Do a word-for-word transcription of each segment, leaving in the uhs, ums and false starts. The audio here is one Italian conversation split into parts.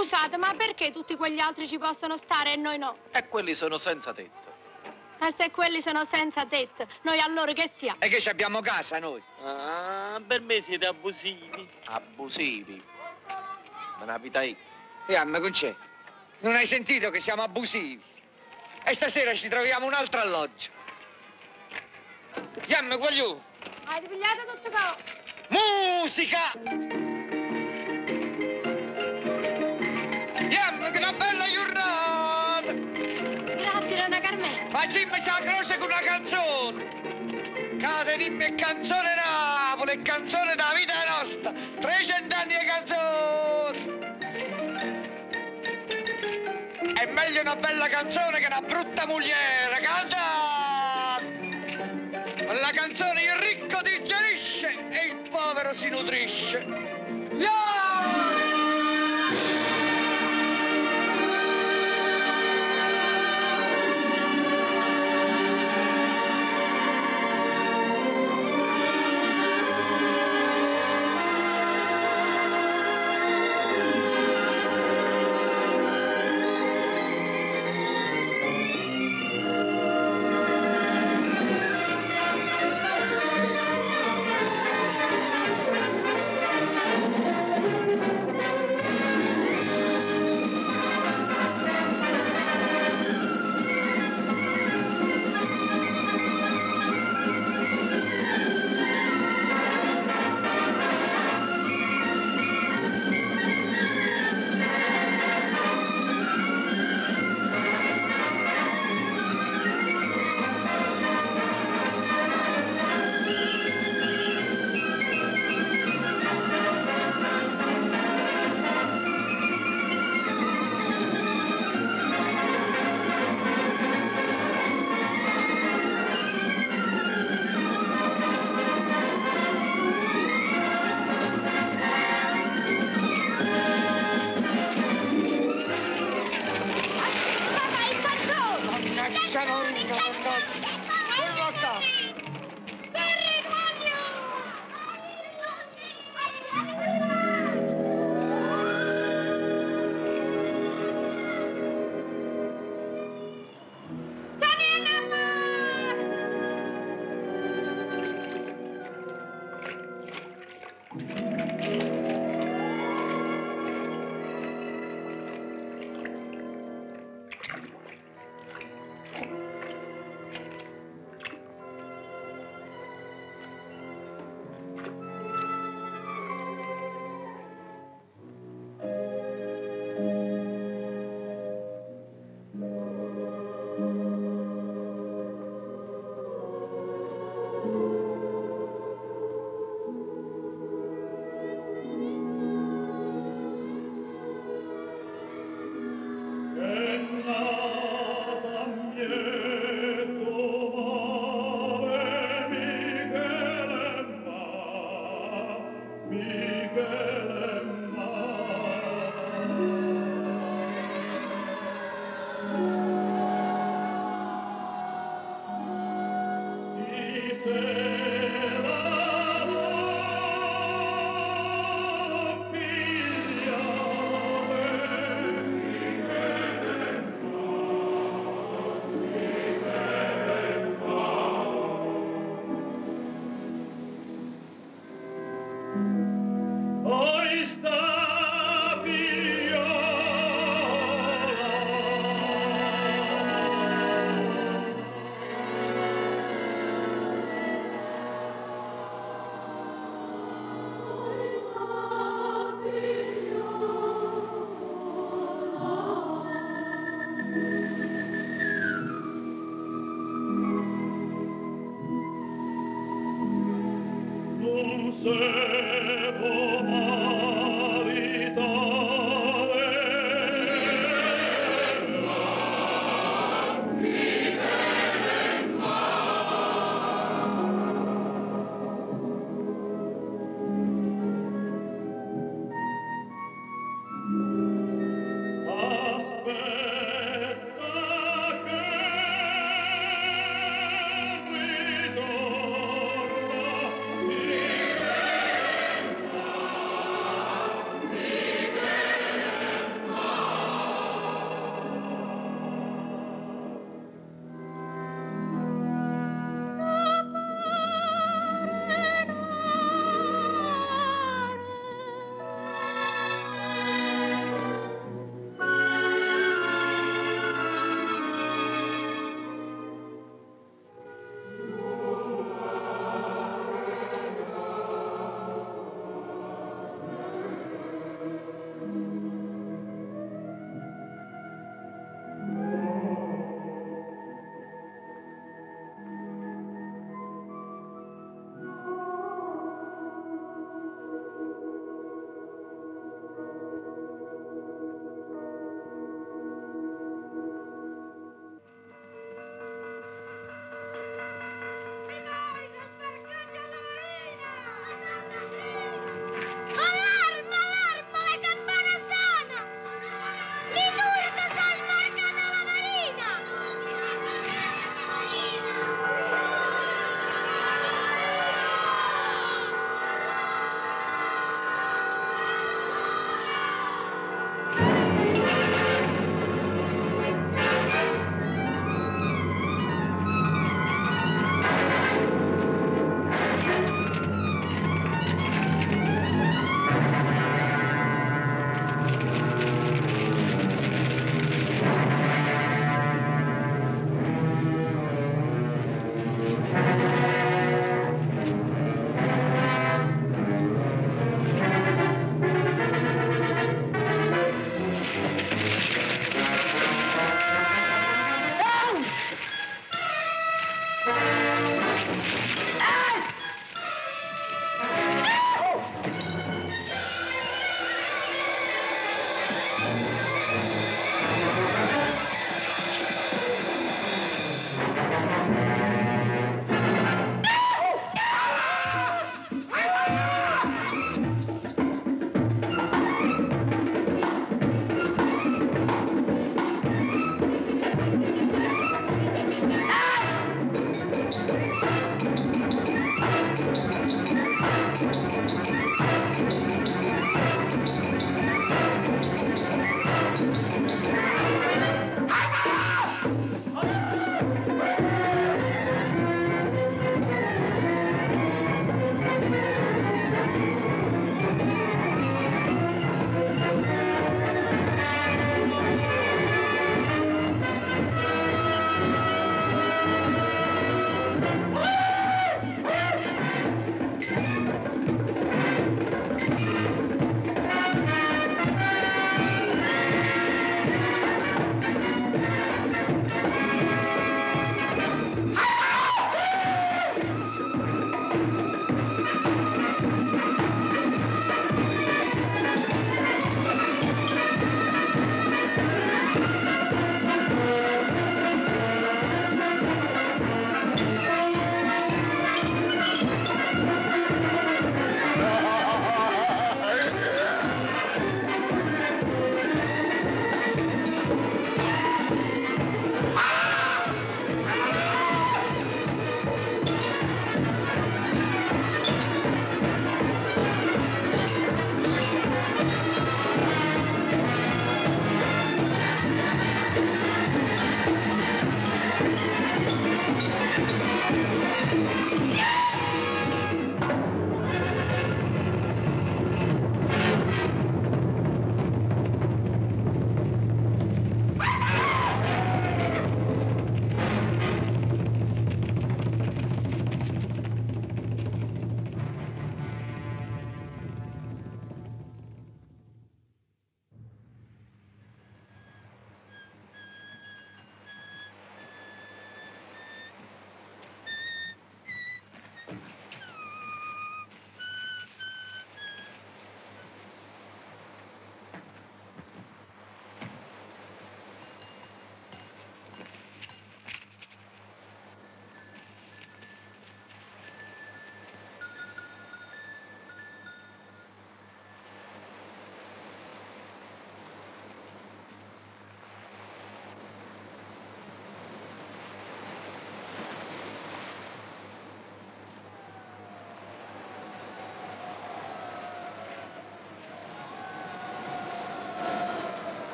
Scusate, ma perché tutti quegli altri ci possono stare e noi no? E quelli sono senza tetto. E se quelli sono senza tetto, noi allora che siamo? E che ci abbiamo casa noi? Ah, per me siete abusivi. Abusivi? Ma una vita io. E ma con c'è? Non hai sentito che siamo abusivi? E stasera ci troviamo un altro alloggio. Yam, guagliù! Hai pigliato tutto qua? Musica! Yam, che una bella giornata! Grazie, Nonna Carmela. Ma ci sa croce con una canzone! Cade dimmi e canzone Napoli, e canzone della vita nostra! trecento anni di canzone! È meglio una bella canzone che una brutta mogliere, cantate! Con la canzone il ricco digerisce e il povero si nutrisce. Yeah!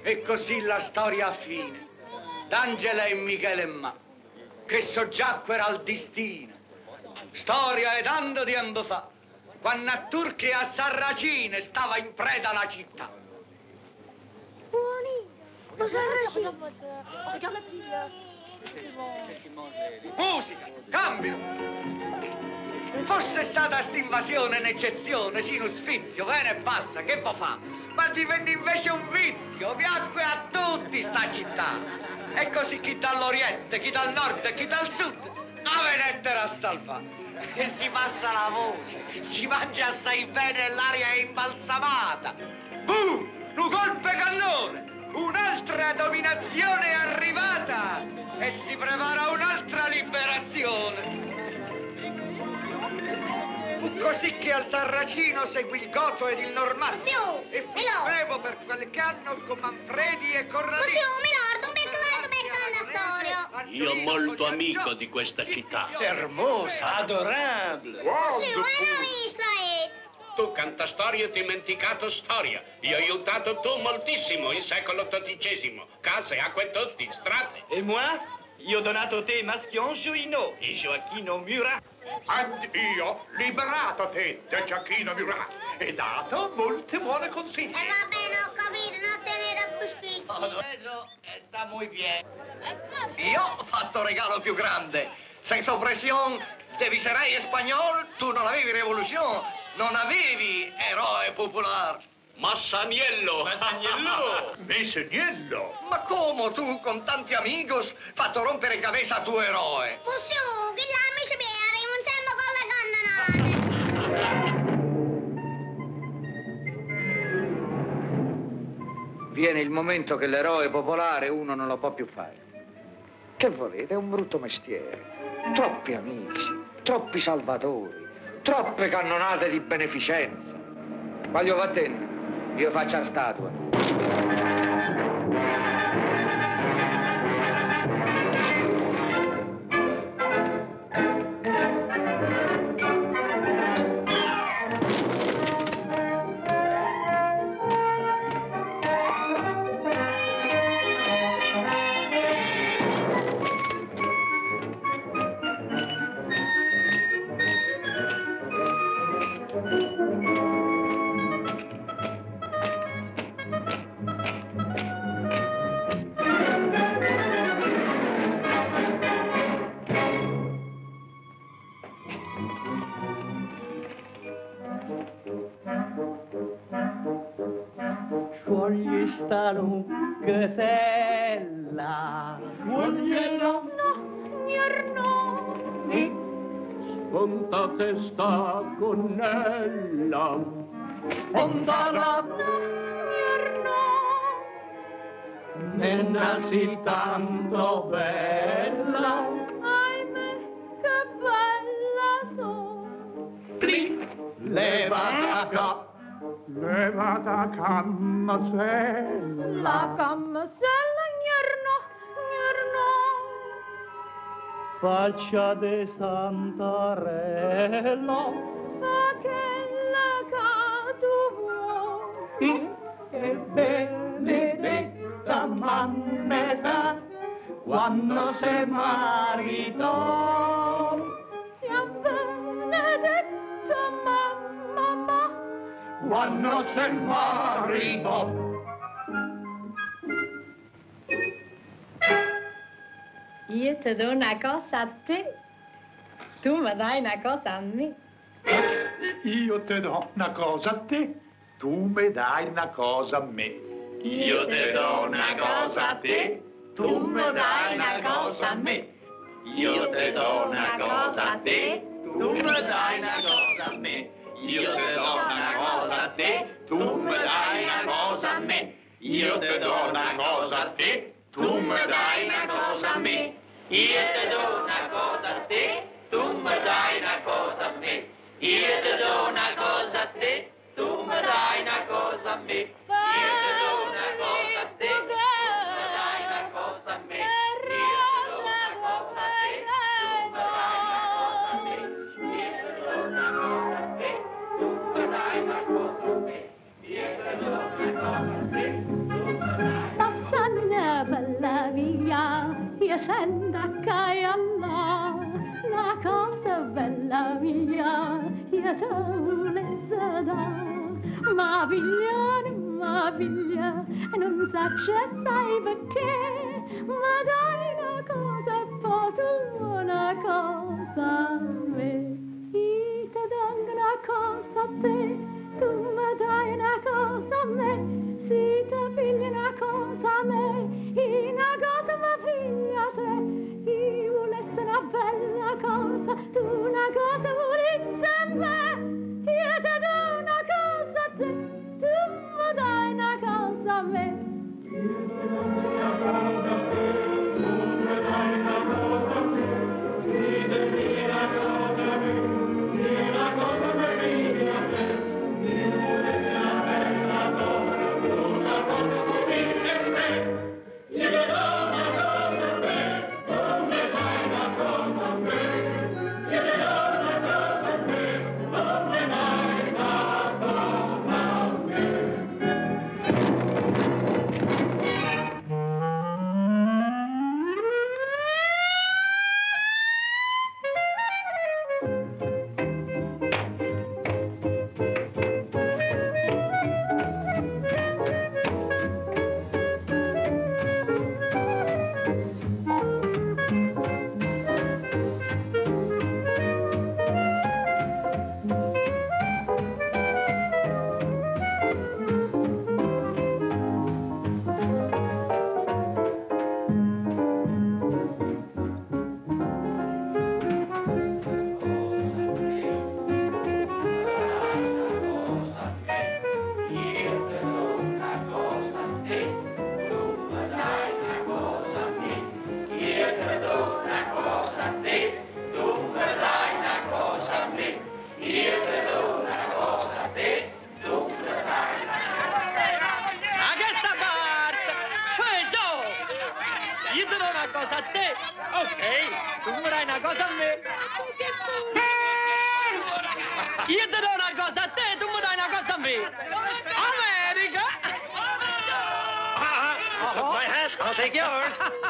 E così la storia a fine, d'Angela e Michele e Ma, che soggiacquero al destino. Storia è tanto tempo fa, quando a Turchi e a Sarracine stava in preda la città. Buoni, Musica, cambio! Fosse stata st'invasione un'eccezione, sì, un sfizio, bene e basta, che può fare? Ma divenne invece un vizio, piacque a tutti sta città. E così chi dall'Oriente, chi dal nord e chi dal sud, la venettero a salvare. E si passa la voce, si mangia assai bene e l'aria è imbalsamata. Boom! Un colpo e cannone! Un'altra dominazione è arrivata! E si prepara un'altra liberazione! Fu così che al Sarracino seguì il Goto ed il Normanno. Monsieur, E fu Milord. brevo per qualche anno con Manfredi e Corradini. Monsieur, Milord, un beccato becca una storia. Io molto amico di questa città. Hermosa, adorabile. Monsieur, una vista è. Tu canta storia, dimenticato storia. Io ho aiutato tu moltissimo in secolo dodicesimo. Case, acquedotti, strade. E moi? Io ho donato te Maschion Gioino e Gioacchino Murat. Ed io liberato te da Giacchino Murat e dato molte buone consigli. E va bene, ho capito, non tenere a buschicci. Eso sta muy bien. Io ho fatto regalo più grande. Senza presión de viceray espagnol, tu non avevi rivoluzione, non avevi eroe popolare. Massaniello! Massaniello! Meseniello! Ma come tu, con tanti amigos, fatto rompere cabeza a tuo eroe? Monsieur, che là mi si piare, non siamo con la cannonata. Viene il momento che l'eroe popolare uno non lo può più fare. Che volete? È un brutto mestiere. Troppi amici, troppi salvatori, troppe cannonate di beneficenza. Voglio va dentro, io faccio la statua. Sciogli sta lungatella, sciogliela, no, no. spontate sta gonnella, spontala, no. nenna sì tanto bella, Ahimè, che bella sono. levata cap, levata cammasella, La cammasella, gnorno, gnorno. faccia de santarella, Fa che la ca tu vuoi. e benedetta mammeta quando se maritò. Sia benedetta mamma, Quando se maritò. io ti do una cosa a te, tu mi dai una cosa a me. Io te do una cosa a te, tu mi dai una cosa a me. Io ti do una cosa a te, tu mi dai una cosa a me. Io te do una cosa a te, tu mi dai una cosa a me. Io te do una cosa a te, tu mi dai una cosa a me. Io te do una cosa a te, tu mi dai una cosa a me. Io te do una cosa a te, tu mi dai una cosa a me. Io te do una cosa a te, tu mi dai una cosa a me. Io te do una cosa a te, tu mi dai una cosa a me. Io te do una cosa a te, tu mi dai una cosa a me. Io te do una cosa a te, tu mi dai una cosa a me. Io te do una cosa a te, tu mi dai una cosa a me. mia senta che là, la cosa bella mia, io te volesse dare, ma figlia, ma figlia, non sa c'è sai perché, ma dai una cosa e poi tu una cosa a me. Io ti do una cosa a te, tu mi dai una cosa a me, se ti figli una cosa a me, una cosa mi figlia a te, io volessi una bella cosa, tu una cosa volessi a me, io ti do una cosa a te, tu mi dai una cosa a me. Io ti do una cosa a te, tu mi dai una cosa a me, se ti figli una cosa a me, una cosa mi figlia a te, io volessi una bella cosa, una cosa volessi a me. Io ti do una cosa a te, tu mi dai una cosa a me. Io ti do una cosa a te, tu mi dai una cosa a me. Io ti do una cosa a te, tu mi dai una cosa a me. America! Oh, my hat, I'll take yours.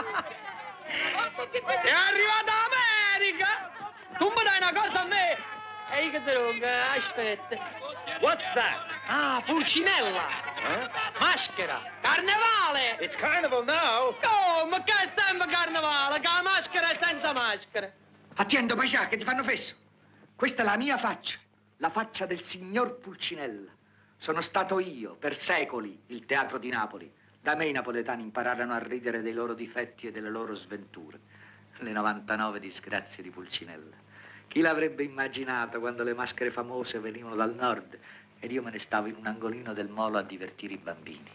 È arrivata America! Tu mi dai una cosa a me. Ehi che droga, aspetta. What's that? Ah, Pulcinella. Huh? Maschera. Carnevale. It's carnival now. Oh, ma che è sempre carnevale? Che la maschera è senza maschera. Attendo, Pacià, che ti fanno fesso. Questa è la mia faccia, la faccia del signor Pulcinella. Sono stato io, per secoli, il teatro di Napoli. Da me i napoletani impararono a ridere dei loro difetti e delle loro sventure. Le novantanove disgrazie di Pulcinella. Chi l'avrebbe immaginato quando le maschere famose venivano dal nord ed io me ne stavo in un angolino del molo a divertire i bambini.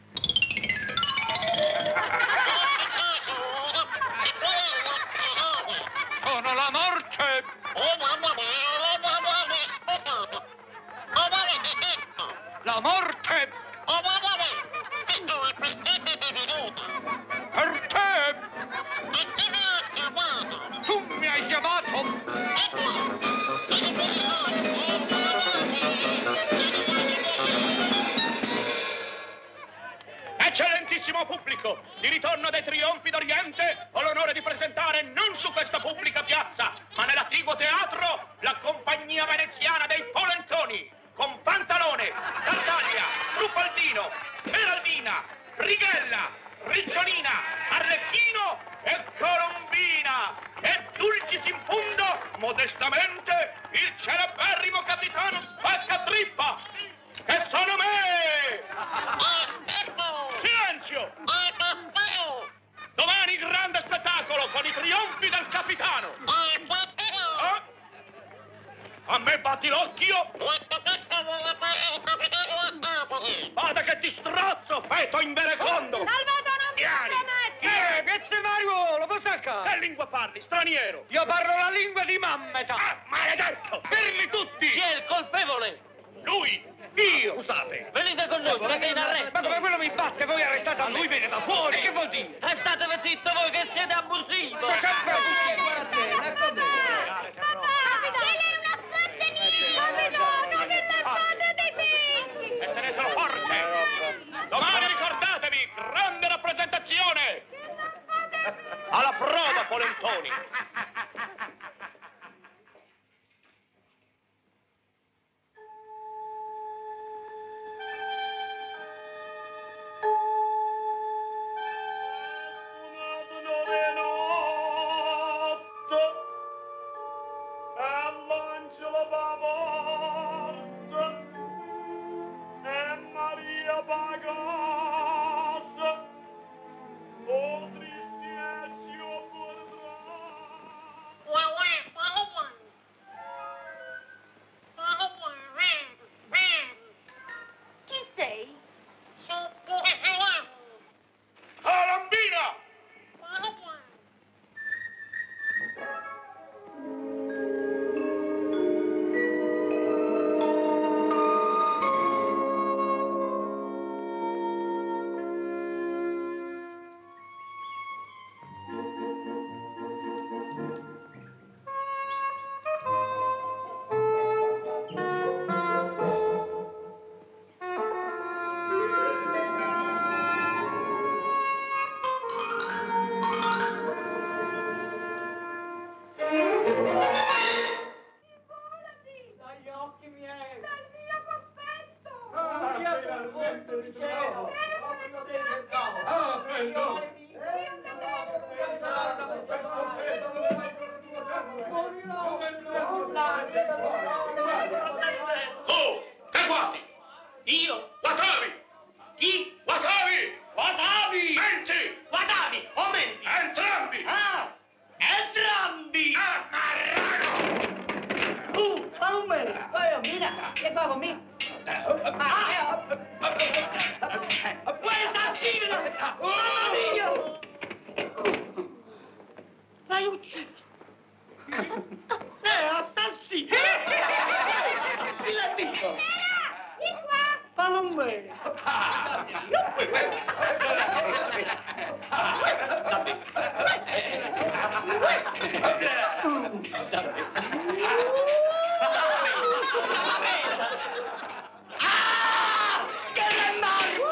Sono la morte! La morte! Per te! Tu mi hai chiamato! Eccellentissimo pubblico, di ritorno dai trionfi d'Oriente, ho l'onore di presentare non su questa pubblica piazza, ma nell'attiguo teatro, la compagnia veneziana dei Polentoni, con Pantalone, Tartaglia, Truffaldino, Smeraldina, Rigella, Ricciolina, Arlecchino e Colombina, e dulcis in fundo, modestamente, il celeberrimo capitano Spaccatrippa, che sono me! Silenzio! Domani grande spettacolo con i trionfi del capitano! Eh? A me batti l'occhio? Guarda che ti strozzo, feto imberecondo! Salvato non mi Chi è? Che sei Mariuolo? Cosa Che lingua parli? Straniero! Io parlo la lingua di mammeta! Ah, maledetto! Fermi tutti! Chi è il colpevole? Lui! Io! Scusate! Venite con noi, volete in arresto. Ma come quello mi batte, voi arrestate a me? Lui viene da fuori! E che vuol dire? E state zitto voi che siete abusivi. Ma che bello! E tenetelo forte! Domani ricordatevi, grande rappresentazione! Alla Oh, che guardi? Io? Guatavi! Chi? Guatavi! Guatavi! Menti! Guatavi o menti? Entrambi! Ah! Entrambi! Ah, marrano! Uh, fa un bene! Poi, mira, che fa con me? Ah! Questa figlia! Dio! L'hai ucciso! Eh, assassino! Chi l'ha visto? Di qua! Fa un bene! Ah! Che le manco!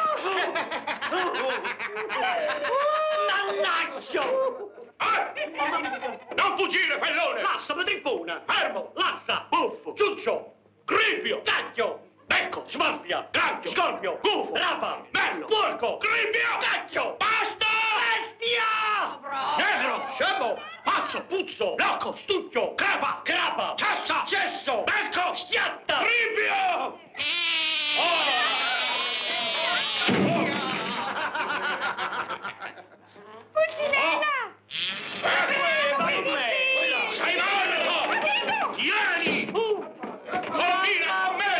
Mannaggia! Non fuggire, pellone! Lassa, tripona! Fermo! Lassa! Buffo! Ciuccio! Cribbio! Cacchio! Becco! Smaffia! Granchio! Scorpio! Gufo! Rapa! Bello! Porco! Cribbio! Cacchio! Basta! Bestia! Negro! Scemo! Pazzo! Puzzo! Blocco! Stuccio! Crapa! Crapa! Cassa! Cesso! Becco! Schiatta! Cribbio! Pulcinella! Sei morto! Vieni! Morire con me!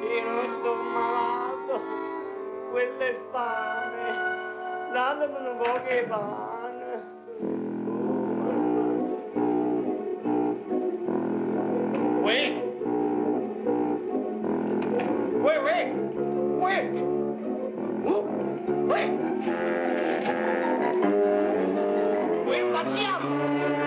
Io non sto malato, quello è fame, datemi un po' di pane. Uè! Uè, uè! Uè! Uh! Uè! Uè, impazziamo!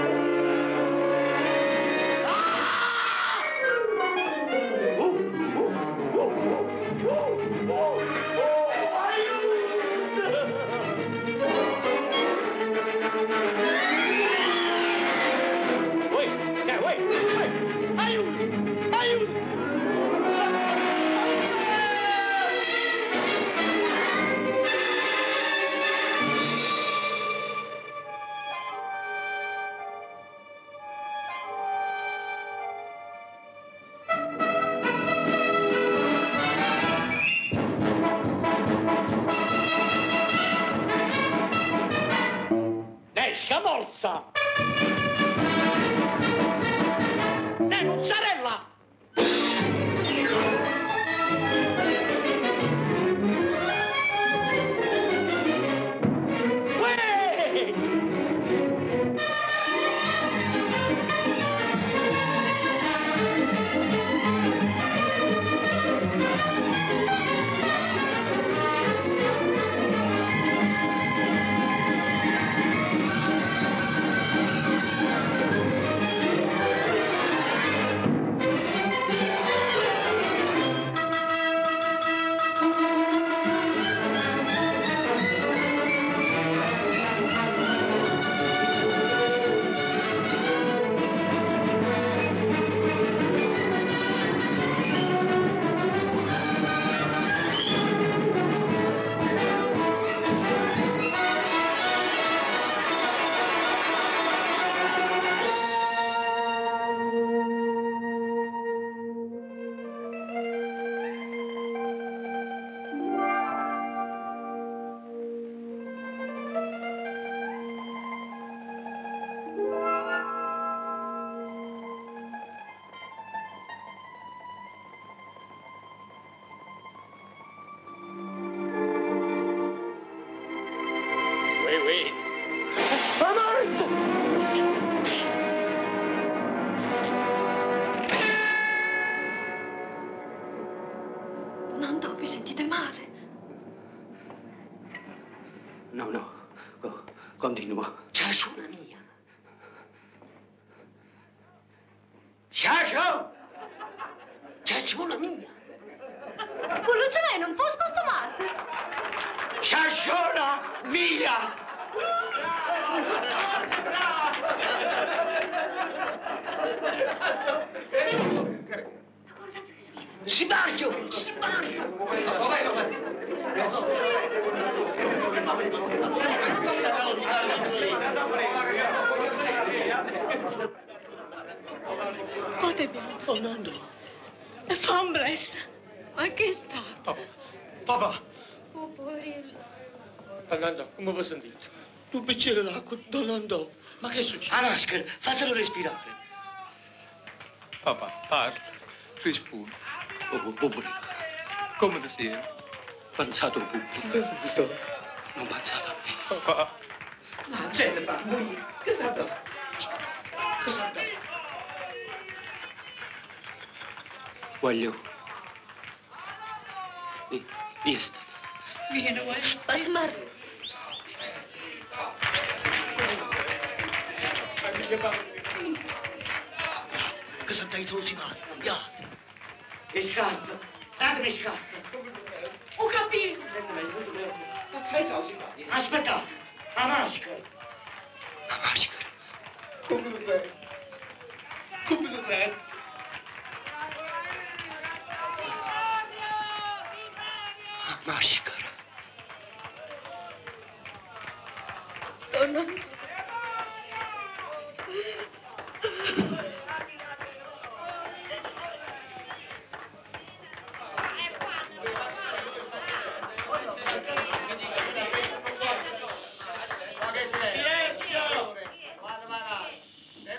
Scamorza! Dai, mozzarella! Nando, vi sentite male? No, no, Co continua. Ciasciuna mia. Ciascio! Ciasciuna mia. Quello ce l'hai, non può scostumare. Ciasciuna mia. Sipario! Sipario! Fate bene. Oh, Nando. E fa un presto. Ma che è stato? Papà. Oh, poverino. Nando, come vi sentite? Un bicchiere d'acqua, Don Nando. Ma che succede? La maschera, fatelo respirare. Papà, parla, rispondi. Oh, pubblico. Come ti sei? Pensato al pubblico. Non pensate a me. Papà. La gente fa morire. Che sta dando? Che sta dando? Voglio. Via sta. Vieni, vuoi? Basmar. Che sta dando i suoi mani? Andiate. Le scarpe. Datemi le scarpe. Ho capito. Aspettate. La maschera. La maschera. Come ti sei? Come ti sei? La maschera. Don Nando.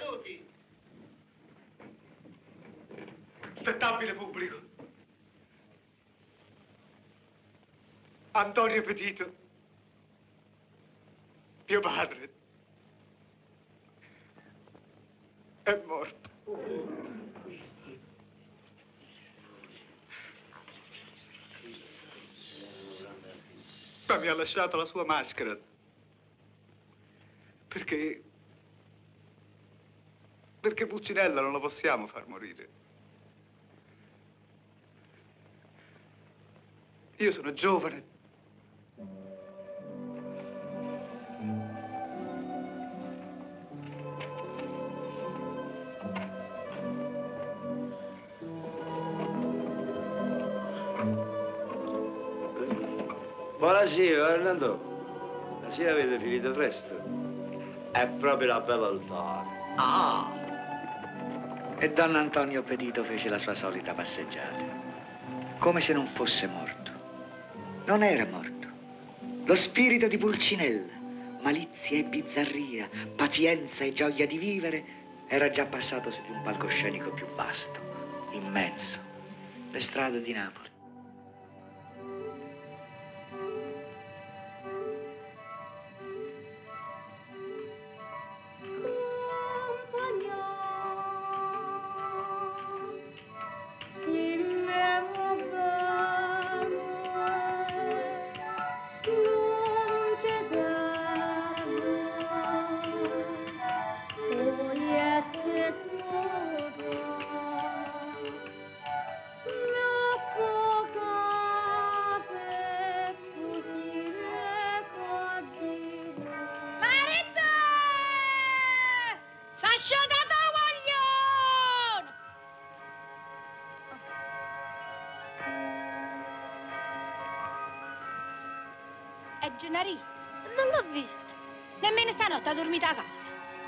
Aspettabile pubblico. Antonio Petito, mio padre, è morto. Ma mi ha lasciato la sua maschera. Perché... Perché Pulcinella non lo possiamo far morire. Io sono giovane. Buonasera, Fernando. La sera avete finito presto. È proprio la bella lontana. Ah! E Don Antonio Petito fece la sua solita passeggiata, come se non fosse morto. Non era morto. Lo spirito di Pulcinella, malizia e bizzarria, pazienza e gioia di vivere, era già passato su di un palcoscenico più vasto, immenso, le strade di Napoli. Gennari, non l'ho visto. Nemmeno stanotte ha dormito a casa.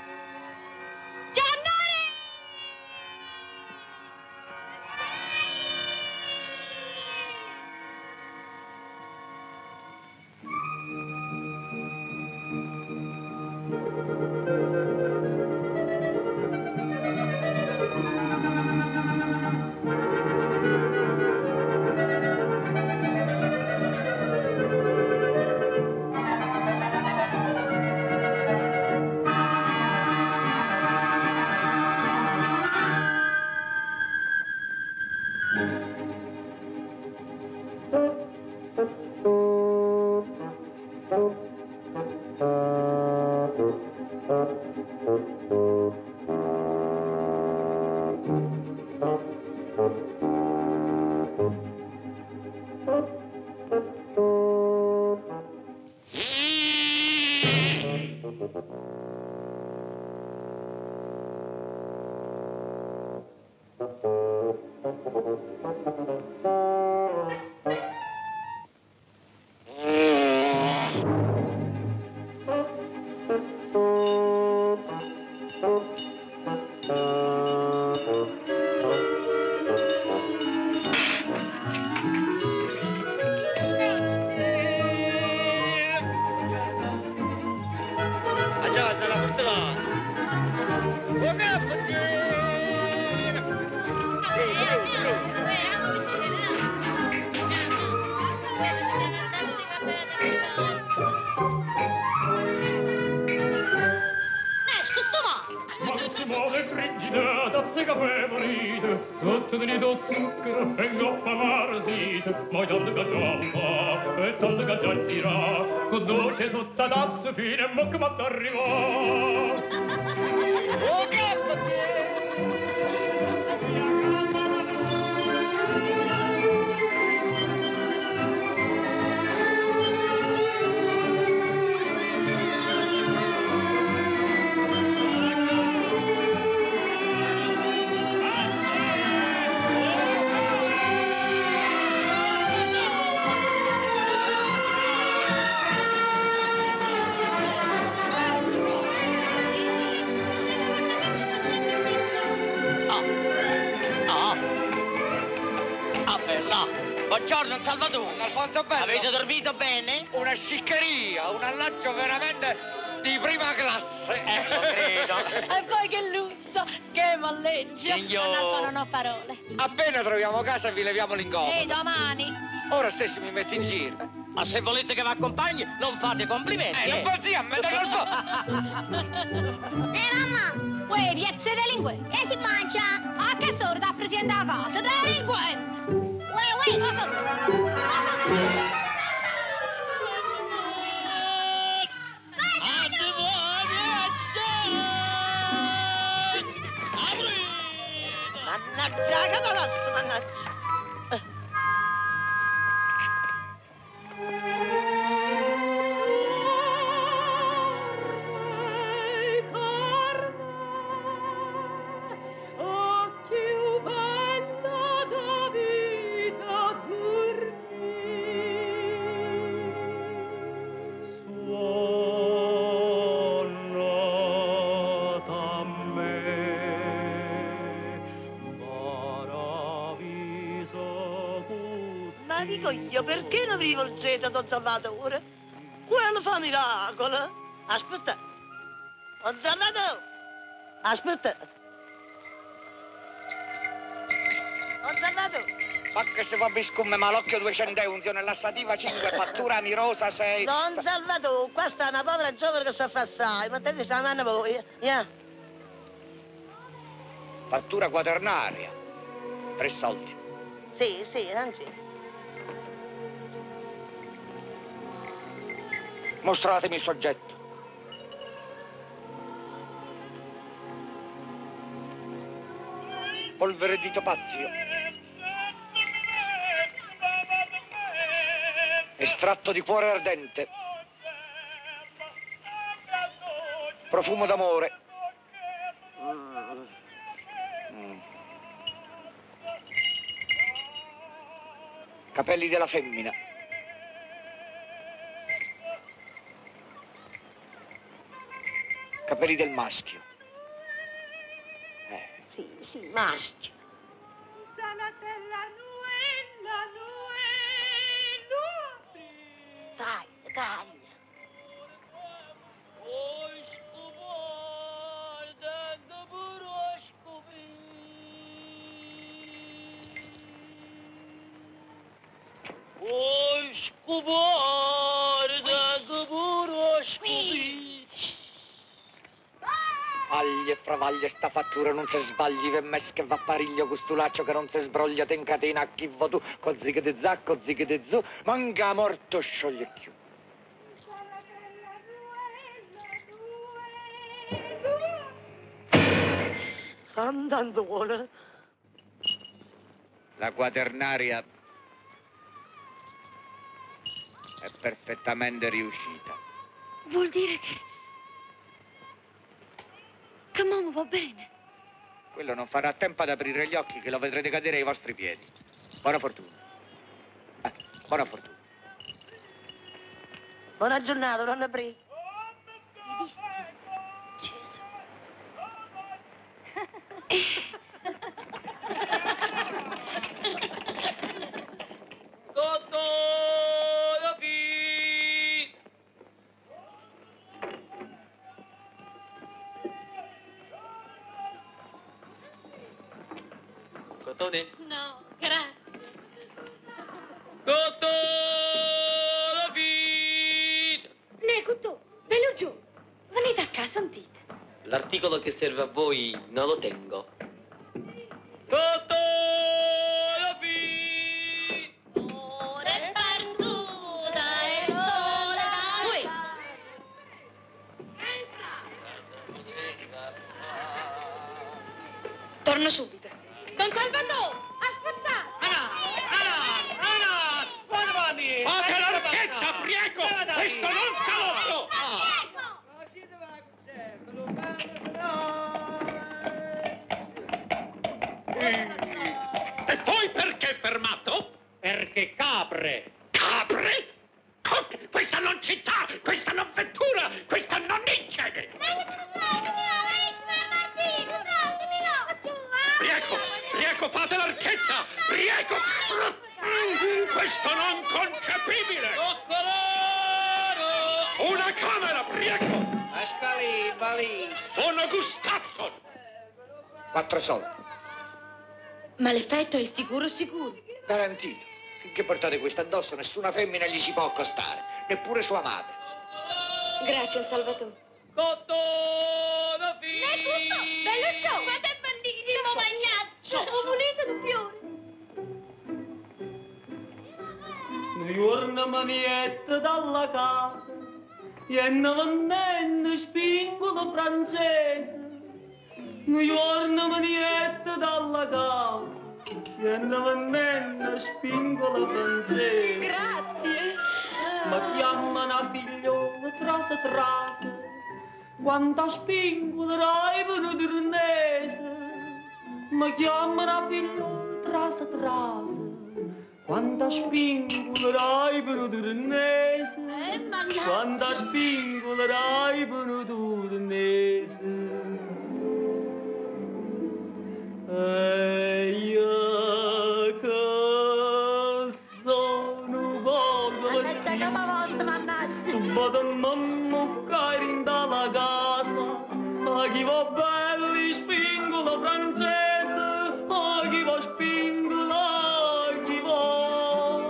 Fine mo che m'ha arrivato. Oh, che Buongiorno Salvatore. Alfonso Bello. Avete dormito bene? Una sciccheria, un alloggio veramente di prima classe. Eh, lo credo. E poi che lusso, che molleggio. Signor... Non, so, non ho parole. Appena troviamo casa vi leviamo l'incomodo. E domani? Ora stesso mi metto in giro. Ma se volete che vi accompagni, non fate complimenti. Eh, non così, a me non lo so. Eh, mamma! Uè, piazza delinque! E si mangia! A che sorda a presente a casa, delinquente! Uè, uè! Mannaggia, che dolore, mannaggia! Ma dico io, perché non vi rivolgete a Don Salvatore? Quello fa miracolo. Aspetta. Don Salvatore. Aspetta. Don Salvatore. Ma che si fa biscumme malocchio duecento euro, nella stativa cinque, fattura amirosa sei. Don Salvatore, qua sta una povera giovane che soffre assai, ma te dice la mano voi, yeah. Fattura quaternaria. Tre soldi. Sì, sì, non c'è. Mostratemi il soggetto. Polvere di topazio. Estratto di cuore ardente. Profumo d'amore. Mm. Capelli della femmina. Capelli del maschio. Eh. Sì, sì, maschio. Dai, dai. Oi, scuborda, gaburo, scubi. Agli e fravaglie sta fattura non si sbagli per me che va a pariglio costulaccio che non si sbroglia te in catena a chi va tu con zighe di zacco, zighe di zu manca morto scioglie più. Sta andando buona. La quaternaria è perfettamente riuscita. Vuol dire che... che mamma va bene. Quello non farà tempo ad aprire gli occhi che lo vedrete cadere ai vostri piedi. Buona fortuna. Eh, buona fortuna. Buona giornata, donna Bri. Cotone? No, grazie. Cotone, vita! Nego tu, bello giù. Venite a casa, sentite. L'articolo che serve a voi non lo tengo. Ore perduta e soledad. Torno subito. Don Salvatore, aspettate! Fate l'orchetta, prego! Questo non salotto! E poi perché fermato? Perché capre! Capre? Co- Questa non città, questa non vettura, questa non incede! Prego, prego, fate l'orchetta! Prego! Questo non concepibile! Una camera, prego! Ascali, balì! Buono gustato! Quattro soldi. Ma l'effetto è sicuro, sicuro. Garantito. Finché portate questo addosso, nessuna femmina gli si può accostare, neppure sua madre. Grazie, Salvatore. Cottona fino! Ne tutto! Bello ciò! Ma te bandini, non mangiato! Ho volete un fiore! Un giorno manietta dalla casa e ne venne spingolo francese. Un giorno manietta dalla casa e ne venne spingolo francese. Grazie! Ma chiamano a figliola trasa trasa quanta spingola hai venuto irnese. Ma chiamano a figliola trasa trasa quanta spingola hai venuto irnese. Quanta spingola hai venuto irnese. E io che sono povero subito mamma cari dalla casa, ma chi va belli spingola francese, ma chi va spingola, chi va.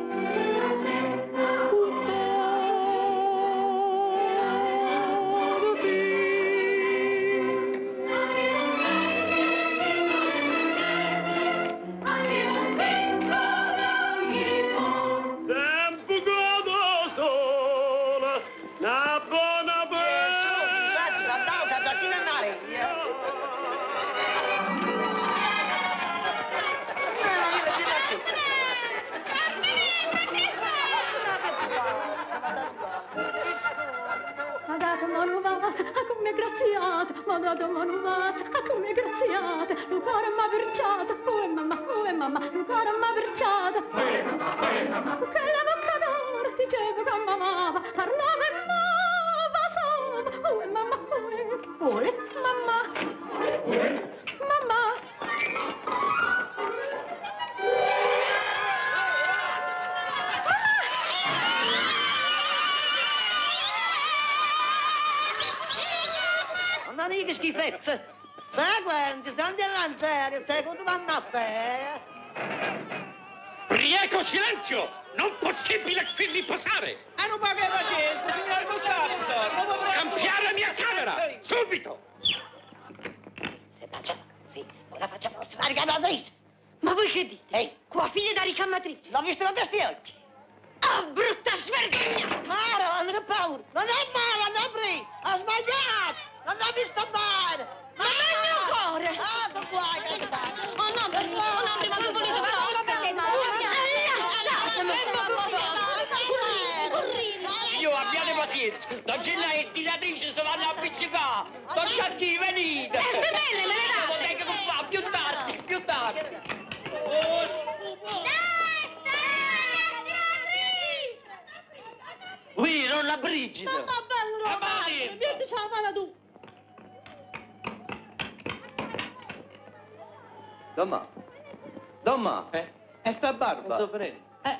Come graziata, ma dato mano vasa, come graziata, lo cuore m'ha perciata, oh mamma, oh mamma, lo cuore m'ha perciata, oh mamma, oh mamma, che la bocca d'oro dicevo che m'amava, parlava e m'ava sova, oh mamma, oh, oh mamma, mamma. Non che schifezza! Sai quanti, stanno avanti, stai continuando a te. Prego, silenzio! Non possibile qui riposare! E non paga pazienza, signor Costanzo! Cambiare la mia camera! Subito! Se faccia, sì, ora facciamo la ricamatrice! Ma voi che dite? Ehi! Qua figlia da ricamatrice! L'ho visto con questi occhi! Ah, brutta svergogna! Maro, non ho paura! Non è male, non è aprì! Ha sbagliato! Non l'ho visto bene! Ma ma il mio cuore! Ah, non puoi, che fai? Oh no, per oh no, prima che volete fare! Io abbiate pazienza, non c'è la estiratrice, se vanno a appiccicare! Non c'è chi, venite! E ste belle me le date! Potete che fa, più tardi, più tardi! Qui, non la Brigida! Ma bello, Romano! Vieni, ce la fai tu! Domma, Domma, Eh? è sta barba. Soffrendo. Eh.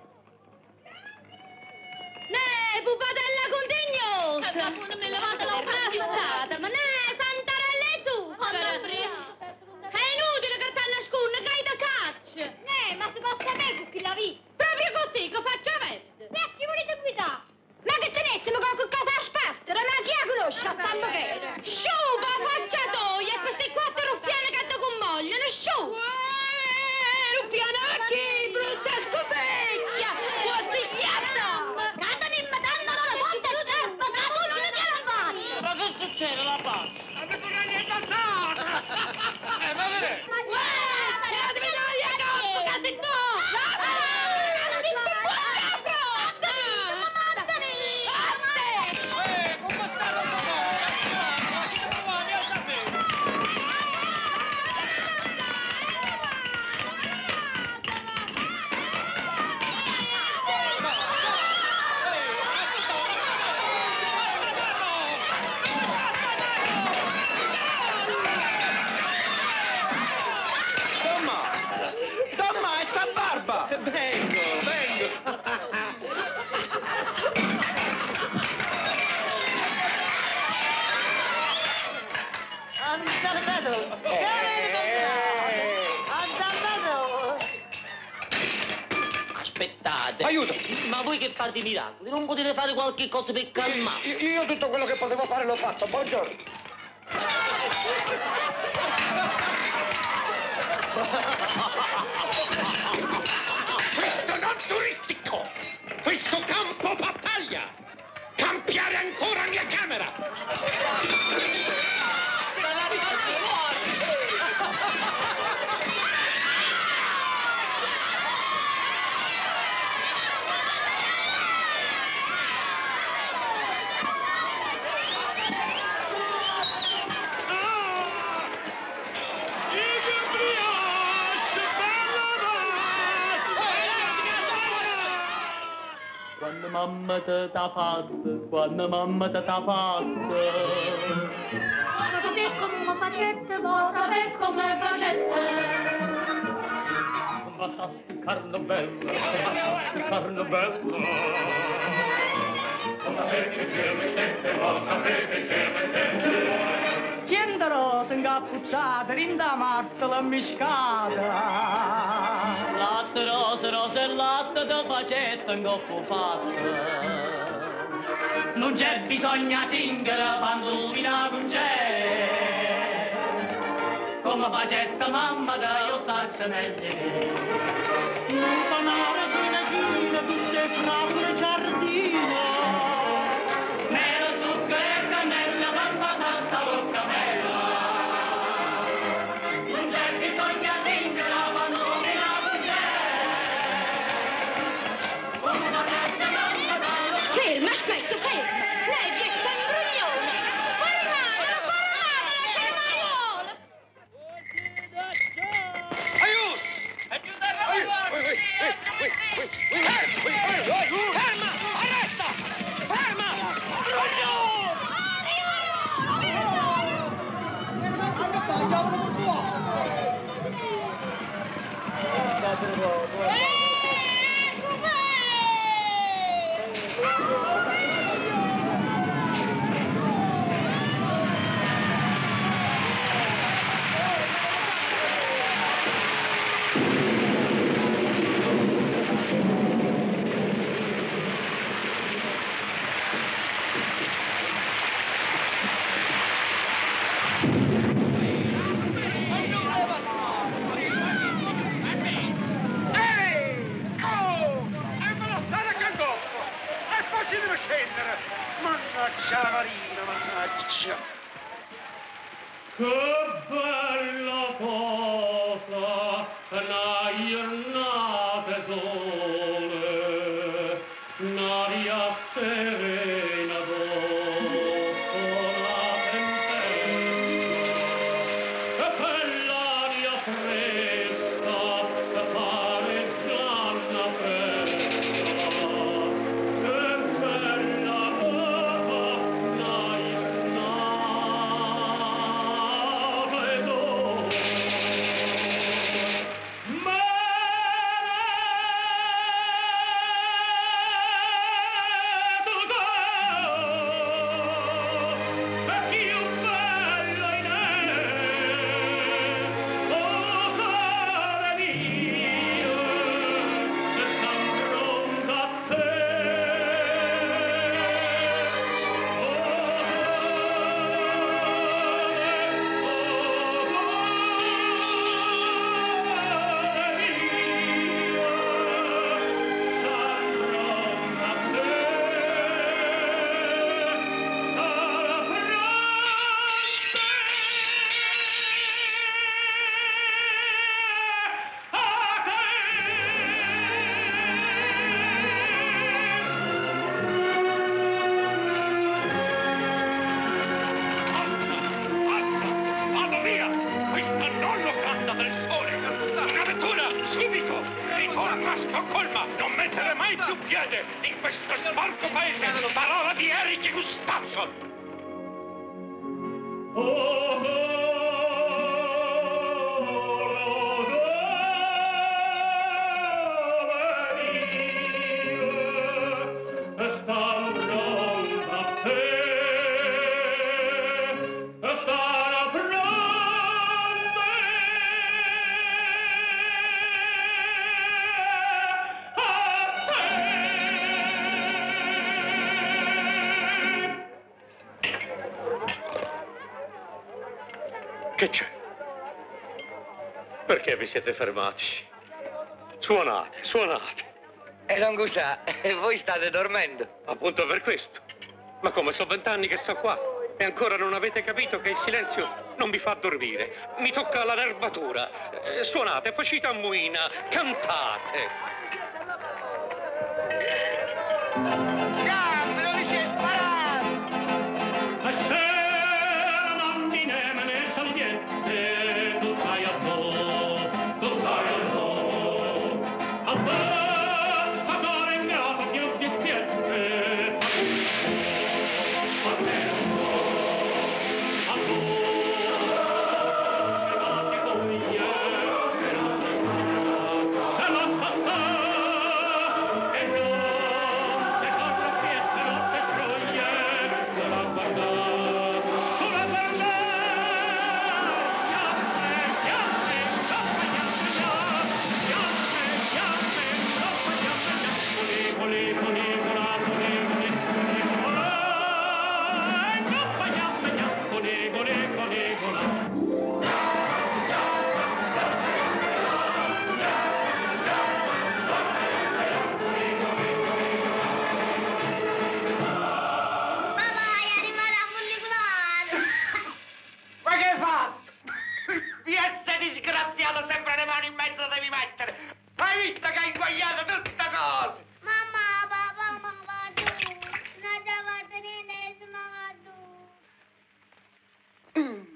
Ne, pupatella contegnosa! Ma tu non mi levate la passata, ma ne, santarelle tu! È inutile che ti nasconda, che hai da caccia! Ne, ma si può sapere con chi la vi? Proprio con te, che faccia verde! Ne, chi volete guidare? Ma che tenessimo con quel caso a spastere, ma chi la conosce a San Michele? Sciupa, facciatoia, e queste quattro ruffiane che ti convogliono, sciupa! Uè, ruffiane a chi, brutta scopecchia? Quanti schiatta! Cantano in madonna la fonte scherzo, che tu non ti la faccia! Ma che succede la faccia? Ma che tu non hai passato! Eh, va bene! Uè, tiratemi via, cazzo, che se no! aspettate. Aiuto! Ma voi che fate i miracoli, non potete fare qualche cosa per calmare? Io, io tutto quello che potevo fare l'ho fatto. Buongiorno. Questo non turistico! Questo campo battaglia! Campiare ancora mia camera! Quando mamma te t'ha fatto, quando mamma te t'ha fatto. Voglio sapere come facette, voglio sapere come facette. Fantasticarlo bello, fantasticarlo bello. Lo sapete che mettete, lo sapete che mettete. Cento rose incappucciate, rinda martela miscata. Latte, rose, rose e latte, te facette in coppo fatta. Non c'è bisogno cingere, pandumina non c'è. Come facette mamma, da io saccio meglio. Non fanare fine fine, tutte framme giardino. Mela, zucchero e cannella, mamma sa sta bocca bella. Non c'è bisogno cingere, pandumina non c'è. Come facette mamma, da io saccio. Ferma, aspetta, ferma. Lei vi è imbroglione. Fermatela, fermatela, che mariuola. Aiuto! Ferma! Arresta! Ferma! Scendere! Mannaggia la marina, mannaggia! Che bella cosa, una giornata sole, un'aria serena dopo la tempesta, che bell'aria fresca, che pare gianna fresca. In questo sporco paese, parola di Eric Gustafsson! Oh, oh, Che c'è? Perché vi siete fermati? Suonate, suonate. E non gustà, e voi state dormendo. Appunto per questo. Ma come so vent'anni che sto qua e ancora non avete capito che il silenzio non vi fa dormire. Mi tocca la nervatura. Eh, suonate, facite a muina, cantate. Gambe, dove si è sparato? E se non mi ne me ne salviente, tu sai a po', tu sai a po'. A basta cuore ingrato che obiettiente, a te non può, a tu, che va che voglia, che non si fa, se lo sa sa, e no. Ma che hai fatto? Piazza disgraziato, sempre le mani in mezzo devi mettere. Hai visto che hai inguagliato tutte cose? Mamma, papà, mamma, tu. Non ti ha fatto niente, mamma, tu.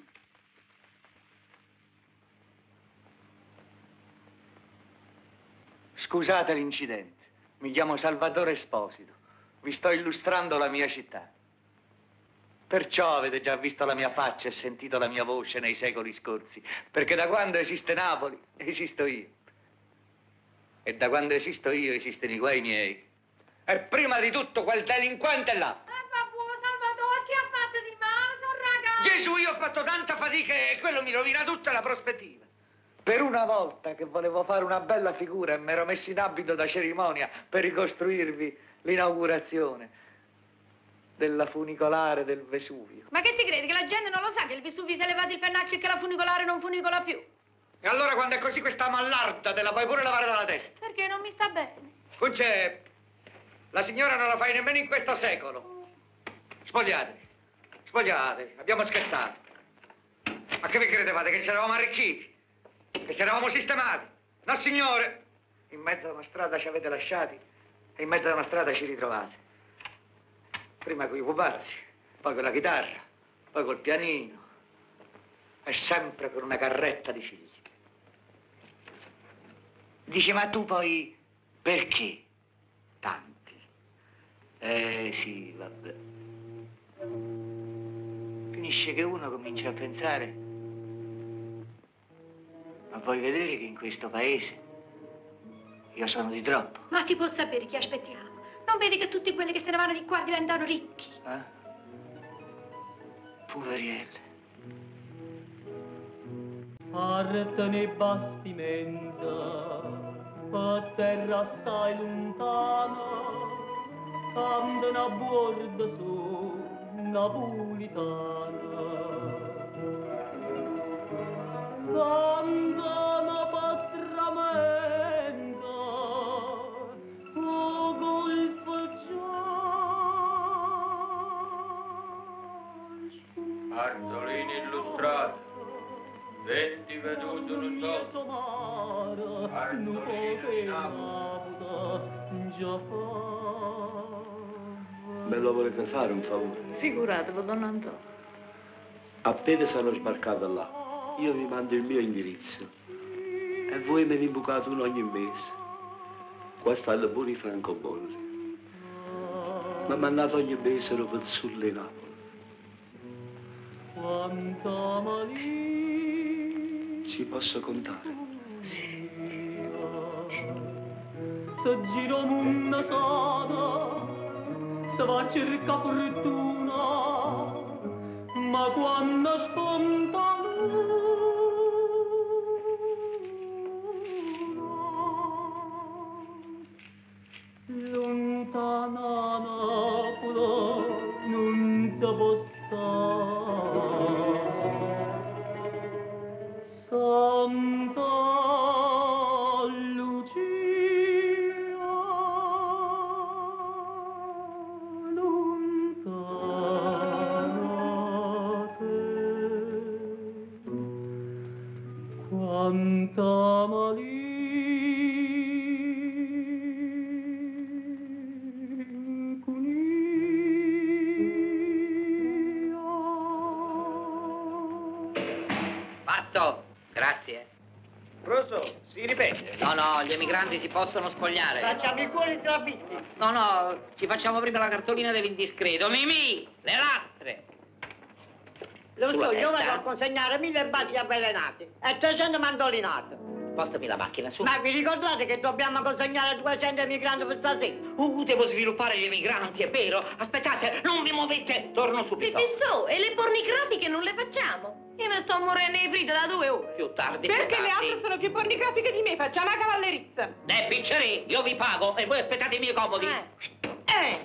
Scusate l'incidente. Mi chiamo Salvatore Esposito. Vi sto illustrando la mia città. Perciò avete già visto la mia faccia e sentito la mia voce nei secoli scorsi, perché da quando esiste Napoli, esisto io. E da quando esisto io, esistono i guai miei. E prima di tutto quel delinquente là. Papà, Salvatore, che ha fatto di male, sono ragazzo? Gesù, io ho fatto tanta fatica e quello mi rovina tutta la prospettiva. Per una volta che volevo fare una bella figura e mi ero messo in abito da cerimonia per ricostruirvi l'inaugurazione della funicolare del Vesuvio. Ma che ti credi? Che la gente non lo sa che il Vesuvio si è levato il pennacchio e che la funicolare non funicola più? E allora quando è così questa mallarda te la puoi pure lavare dalla testa? Perché non mi sta bene? Concè, la signora non la fai nemmeno in questo secolo. Spogliatevi, spogliatevi, abbiamo scherzato. Ma che vi credevate, che ci eravamo arricchiti? Che ci eravamo sistemati? No, signore! In mezzo a una strada ci avete lasciati e in mezzo a una strada ci ritrovate. Prima con i pupazzi, poi con la chitarra, poi col pianino e sempre con una carretta di figli. Dice, ma tu poi perché tanti? Eh sì, vabbè. Finisce che uno comincia a pensare, ma vuoi vedere che in questo paese io sono di troppo? Ma ti può sapere chi aspettiamo? Non vedi che tutti quelli che se ne vanno di qua diventano ricchi? Eh? Poverielle. Artene bastimenta, a terra assai lontana, cantano a bordo su napolitana. Cantano patramenta, o golfo già. Arzolini illustrati. Venti veduto non so. Me lo volete fare un favore? Figuratevo, don Antonio. Appena sarò sbarcato là, io vi mando il mio indirizzo e voi me ne imbucate uno ogni mese. Qua stanno pure i francobolli. Ma mandate ogni mese un pezzulle in Napoli. Quanta malia. Ci posso contare? Sì. Se giro munna sana, se va a cercare fortuna, ma quando sponta lontana Napoli non si può stare. Grazie. Rosso, si ripete? No, no, gli emigranti si possono spogliare. Facciamo i cuori trafitti. No, no, ci facciamo prima la cartolina dell'indiscreto. Mimì, le lastre. Lo Sulla so, io testa. vado a consegnare mille bacchi avvelenati e trecento mandolinate. Spostami la macchina su. Ma vi ricordate che dobbiamo consegnare duecento emigranti per stasera? Uh, devo sviluppare gli emigranti, è vero? Aspettate, non vi muovete, torno subito. Pipissò, e le pornigrafiche non le facciamo? Io mi sto morendo di freddo da due ore. Più tardi, Perché più le tardi. altre sono più pornografiche di me, facciamo la cavallerizza. Eh, picceri, io vi pago e voi aspettate i miei comodi. Eh.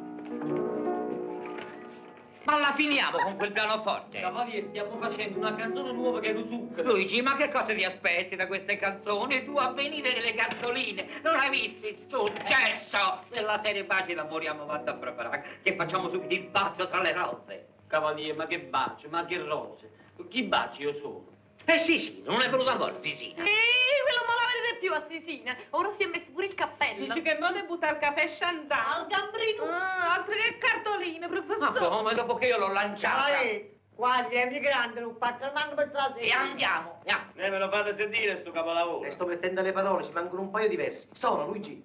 Ma la finiamo con quel pianoforte. Cavaliere, stiamo facendo una canzone nuova che è lo zucchero. Luigi, ma che cosa ti aspetti da queste canzoni? Tu a venire nelle cartoline, non hai visto il successo della serie Baci d'amoriamo vado a preparare, che facciamo subito il bacio tra le rose. Cavaliere, ma che bacio, ma che rose. Chi baci io sono? Eh sì, sì, non è venuto ancora, sì, sì. Ehi, quello non la vedete più a Sisina. Ora si è messo pure il cappello. Dice che modo è buttare il caffè Chantal. Al gambrino. Ah, altro che cartoline, Ma professore. come dopo che io l'ho lanciata? Dai, qua gli emigranti non partono per stasera. E andiamo, andiamo. Eh, me lo fate sentire sto capolavoro. Le sto mettendo le parole, ci mancano un paio di versi. Sono, Luigi.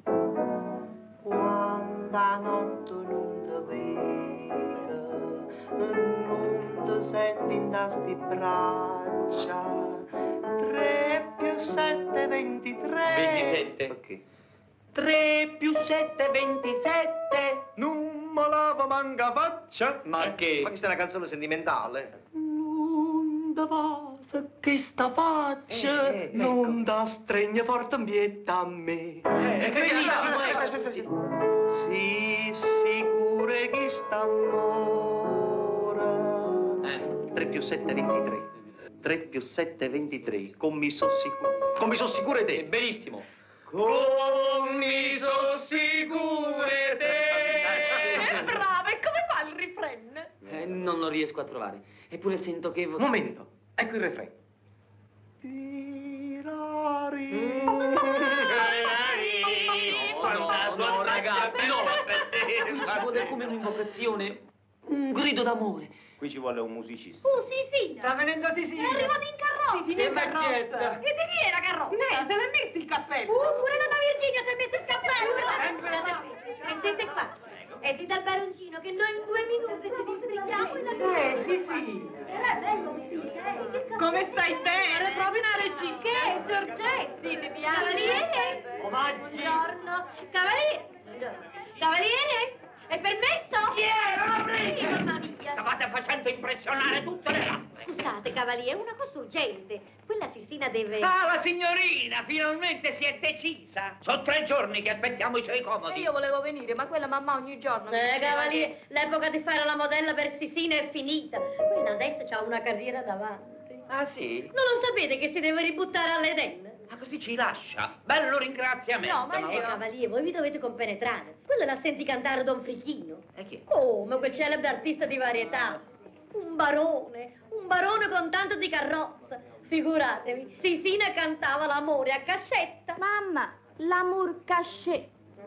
Quanta notte non ti vedo, non ti senti in tasti braccia. Tre più sette, ventitré. ventisette. Ok. Tre più sette, ventisette. Non me lava manca faccia. Ma che? Ma questa è una canzone sentimentale. Non da vasa che sta faccia, Eh, eh, ecco. non da stregna forte ambietta a me. Eh, benissimo, eh, aspetta, aspetta, sì. Si sicure che sta amore. tre più sette, ventitré. tre più sette, ventitré. Come so sicuro. Come so sicure te. Benissimo. Come so sicure te. È brava, e come fa il refrain? Eh, non lo riesco a trovare. Eppure sento che... Un momento, ecco il refrain. No, no, ragazzi, no. Qui ci vuole come un'invocazione, un grido d'amore. Qui ci vuole un musicista. Oh, Sisina. Sta venendo Sisina. È arrivato in carrozza. Sisina in carrozza. E di chi era carrozza? Ne, se l'è messo il cappello. Uh, pure donna Virginia si è messo il cappello. Mettete qua. E dite al baroncino che noi in due minuti ci distinguiamo e la... Eh, sì, sì. Era bello, Sisina. Come stai bene? Era proprio una regina. Che Giorgetti, mi piace. Cavaliere. Omaggi. Buongiorno. Cavaliere. Cavaliere. È permesso? Chi è? Apri! Sì, mamma mia. Stavate facendo impressionare tutte le lastre. Scusate, cavaliere, una cosa urgente. Quella Sisina deve... Ah, la signorina, finalmente si è decisa. Sono tre giorni che aspettiamo i suoi E comodi. io volevo venire, ma quella mamma ogni giorno... Eh, cavaliere, l'epoca di fare la modella per Sisina è finita. Quella adesso ha una carriera davanti. Ah, sì? Non lo sapete che si deve ributtare all'Eden? Ma così ci lascia. Bello ringraziamento. No, ma io... Eh, cavaliere, voi vi dovete compenetrare. Quello la senti cantare Don Frichino. E chi? Come quel celebre artista di varietà. Un barone, un barone con tanto di carrozza. Figuratevi, Sisina cantava l'amore a cascetta. Mamma, l'amour caché.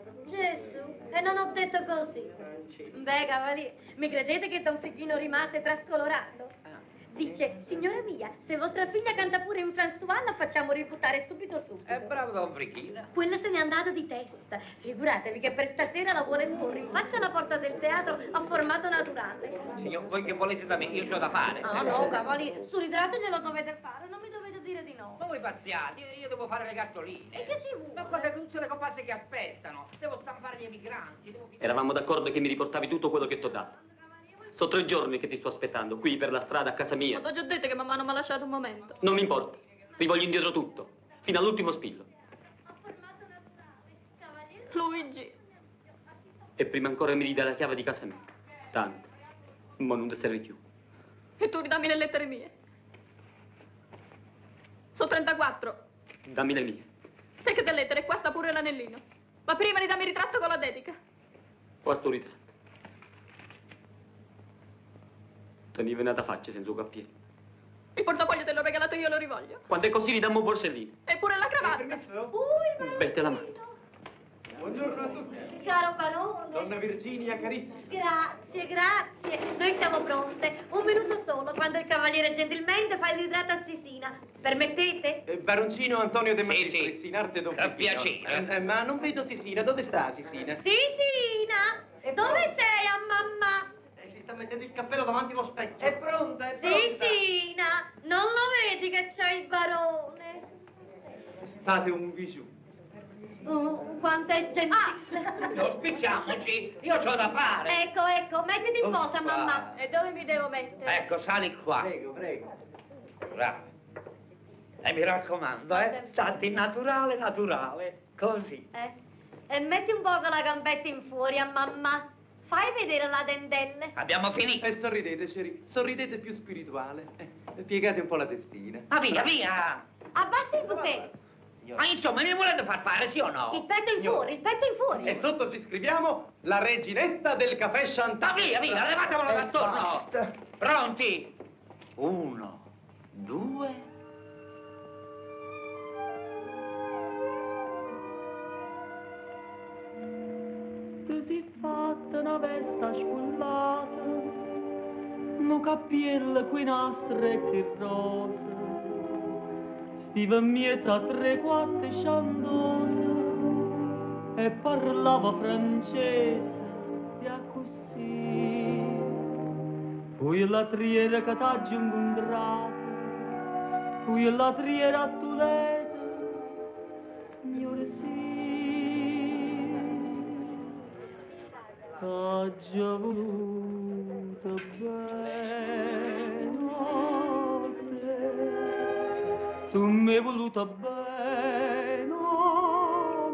Gesù, e non ho detto così. Beh, cavaliere, mi credete che Don Frichino rimase trascolorato? Dice, signora mia, se vostra figlia canta pure in François, la facciamo ributtare subito subito. È bravo Don Frichino. Quella se n'è andata di testa. Figuratevi che per stasera la vuole porre in faccia alla porta del teatro a formato naturale. Signor, voi che volete da me? Io c'ho da fare. Ah, no, cavaliere, sul ritratto glielo dovete fare, non mi dovete dire di no. Ma voi pazziati, io, io devo fare le cartoline. E che ci vuole? Ma guarda tutte le compasse che aspettano. Devo stampare gli emigranti, devo... Eravamo d'accordo che mi riportavi tutto quello che t'ho dato. Sono tre giorni che ti sto aspettando, qui per la strada a casa mia. Ma t'ho già detto che mamma non mi ha lasciato un momento. Non mi importa, rivoglio indietro tutto, fino all'ultimo spillo. Luigi. E prima ancora mi ridai la chiave di casa mia. Tanto, ma non ti serve più. E tu ridammi le lettere mie. Sono trentaquattro. Dammi le mie. Sai che delle lettere, qua sta pure l'anellino. Ma prima ridammi il ritratto con la dedica. Qua sto ritratto. Togli venata faccia senza un cappiello. Il portafoglio te l'ho regalato io, lo rivoglio. Quando è così ridammo un borsellino. E pure la cravatta. Ui, Bette la mano. Buongiorno a tutti. caro barone. Donna Virginia, carissima. Grazie, grazie. Noi siamo pronte. Un minuto solo, quando il cavaliere gentilmente fa il ritratto a Sisina. Permettete? Eh, baroncino Antonio De Sì, Magistris, sì. in arte Don Con Peppino. piacere. Eh, eh, ma non vedo Sisina, dove sta Sisina? Sisina! Dove sei a mamma? Eh, si sta mettendo il cappello davanti allo specchio. È pronta, è pronta. Sisina! Non lo vedi che c'è il barone? State un bijou. Oh, quanto è gentile. Non spicciamoci, io c'ho da fare. Ecco, ecco, mettiti in posa, Uffa. mamma. E dove mi devo mettere? Ecco, sali qua. Prego, prego. Bravo. E mi raccomando, eh, stati naturale, naturale, così. Eh, e metti un poco la gambetta in fuori a mamma. Fai vedere la dentelle. Abbiamo finito. E sorridete, Ceri, sorridete più spirituale. Eh, piegate un po' la testina. Ma via, via! Abbassa il buffet. Ma insomma, mi volete far fare, sì o no? Il petto in fuori, il petto in fuori. E sotto ci scriviamo la reginetta del caffè Chantal. Ma via, via, levatevelo E d'attorno. basta. Pronti? Uno, due. Ti si fatta una vesta spullata, un cappiello qui nastro e che rosa, stiva miezza tre quattro sciandosa e parlava francese e così. Poi la triera che t'ha incontrato, poi la triera a Toledo, mio sì. T'ha già voluto bene a te, tu mi hai voluto bene a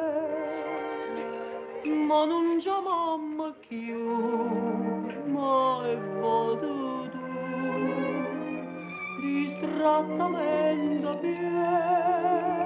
me, ma non c'è mamma che io mai potuto distrattamente bene.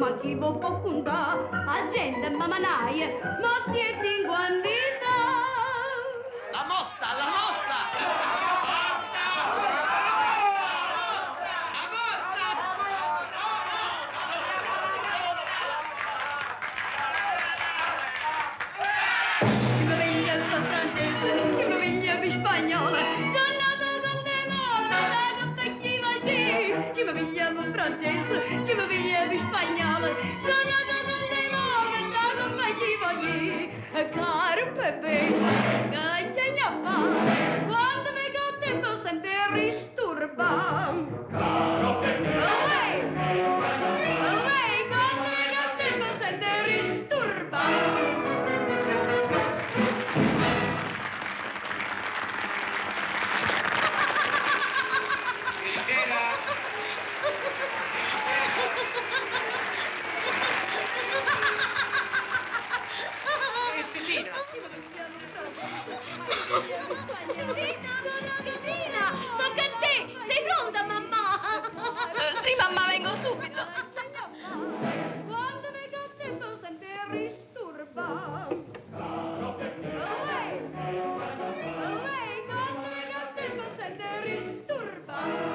ma chi può contare? A gente mamanaie, ma siete in quantità. La mossa, la mossa! Chi mi veglia il francese, chi mi veglia il spagnolo, sono nato con te male, ma con te chi va lì? Chi mi veglia il francese, chi mi veglia il spagnolo, sono nato con te male, ma con te chi va lì? Caro Pepe, caglia mamma, quando mi gotte mi sente risturba. Caro Pepe, oh, quando mi gotte mi sente risturba. Tocca a te! Sei pronta, mamma? Sì, mamma, vengo subito. Quando mi gotte mi sente risturba. Oh, quando mi gotte mi sente risturba.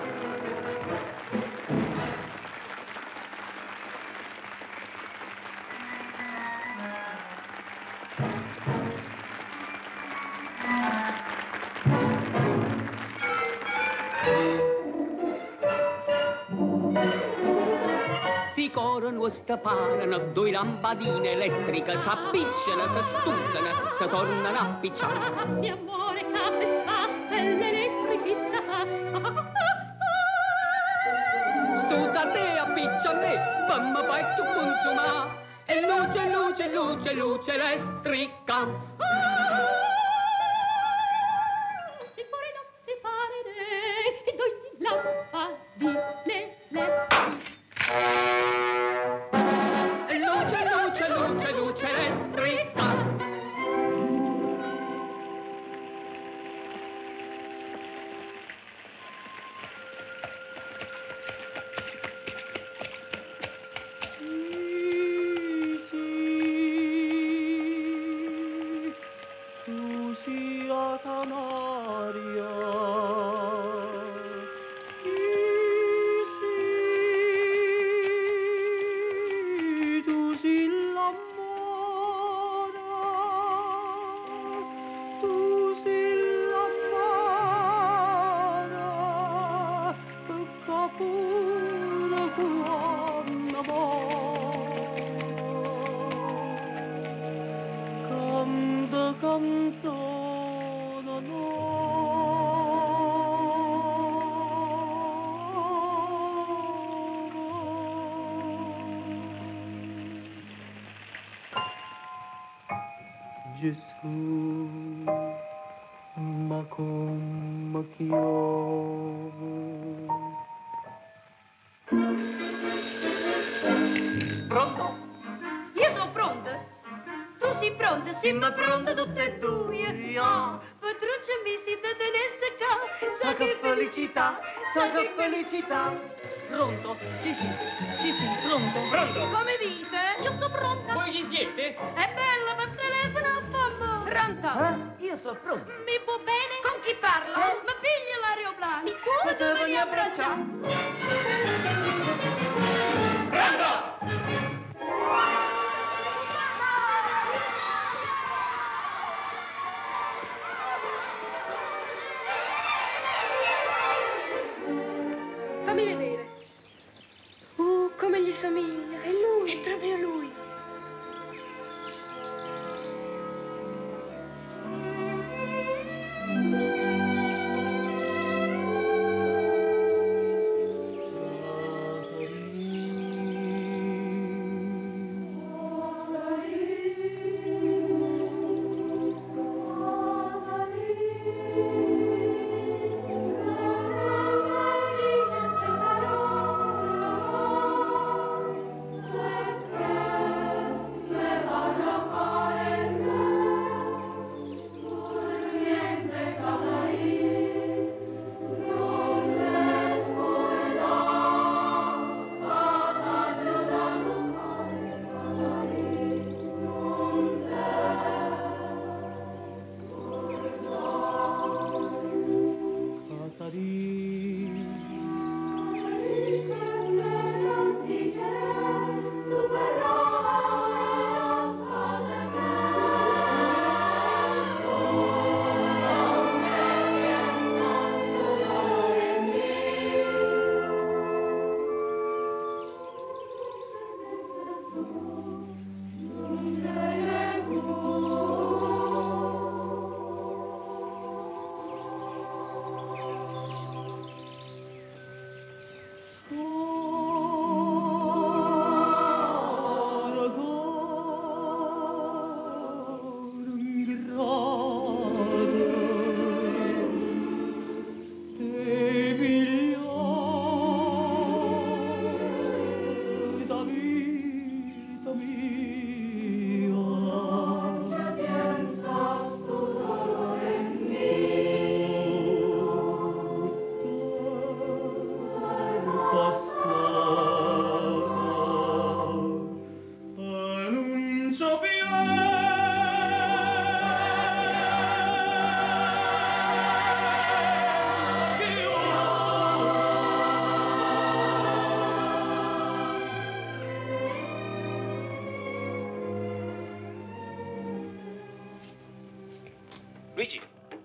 Sti corrono, staparano, due lampadine elettriche s'appicciano, si studiano, si tornano a picciare. Abbi amore, cape spasse l'elettricista. Stuta te, appiccia a me, mamma fai tu consumare. E luce, luce, luce, luce elettrica. Il cuore non si fare re, due lampadine elettriche. Luce, luce, luce, luce elettrica. Tu sia canaria. Gesù, ma come chiovo. Pronto? Io sono pronta. Tu sei pronta? Siamo pronte tutte e due. Ah, Petruccio mi si detenesse qua. Sa che felicità, sa che felicità. Pronto? Sì, sì, sì, sì, pronto. Pronto? Come dite? Io sto pronta. Voi chi siete? È bella per telefono, mamma. Pronta? Eh? Io sono pronto. Mi può bene? Con chi parlo? Eh? Ma piglia l'aeroplano. Sicuro Ma dove devo mi abbracciare? Pronto? Fammi vedere. Uh, come gli somiglia. È lui. È proprio lui.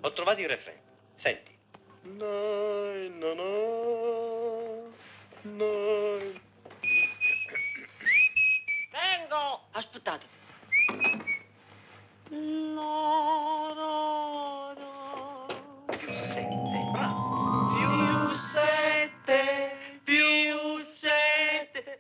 Ho trovato il refrain. Senti. No, no, no, no. Vengo! Aspettate. No, no, no. Più sette, bravo. Più sette, più sette.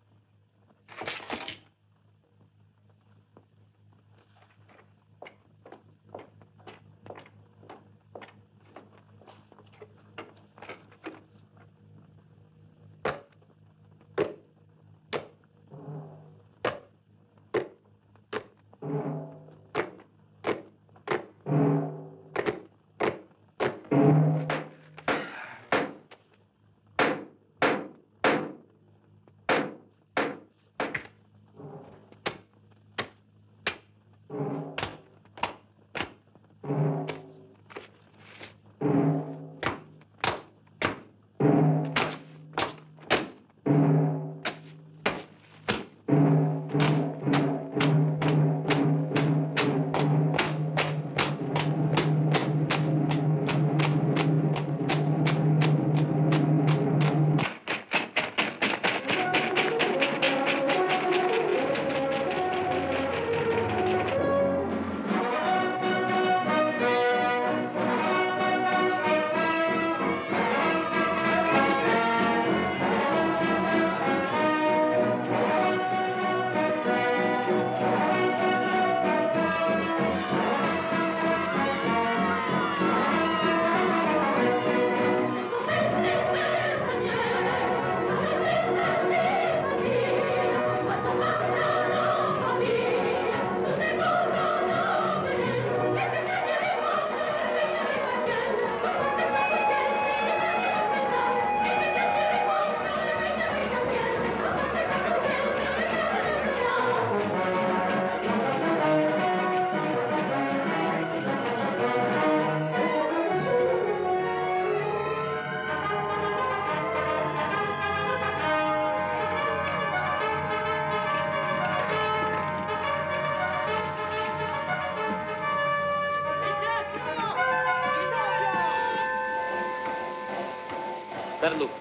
Per Luca.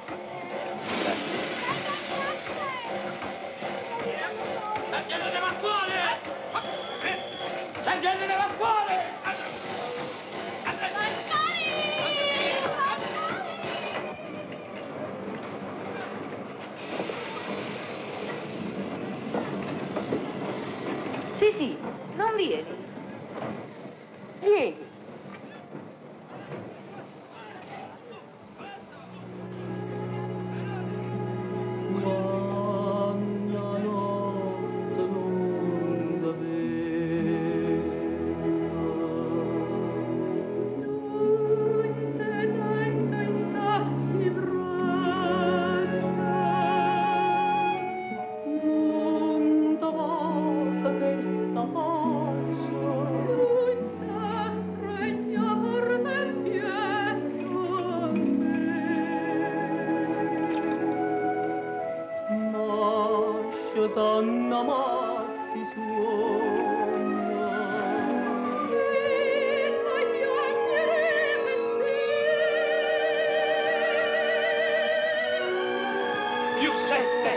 Sargento De Pasquale! Sargento De Pasquale! Sì, sì, non vieni. Vieni. Donna masti suona. Più sette.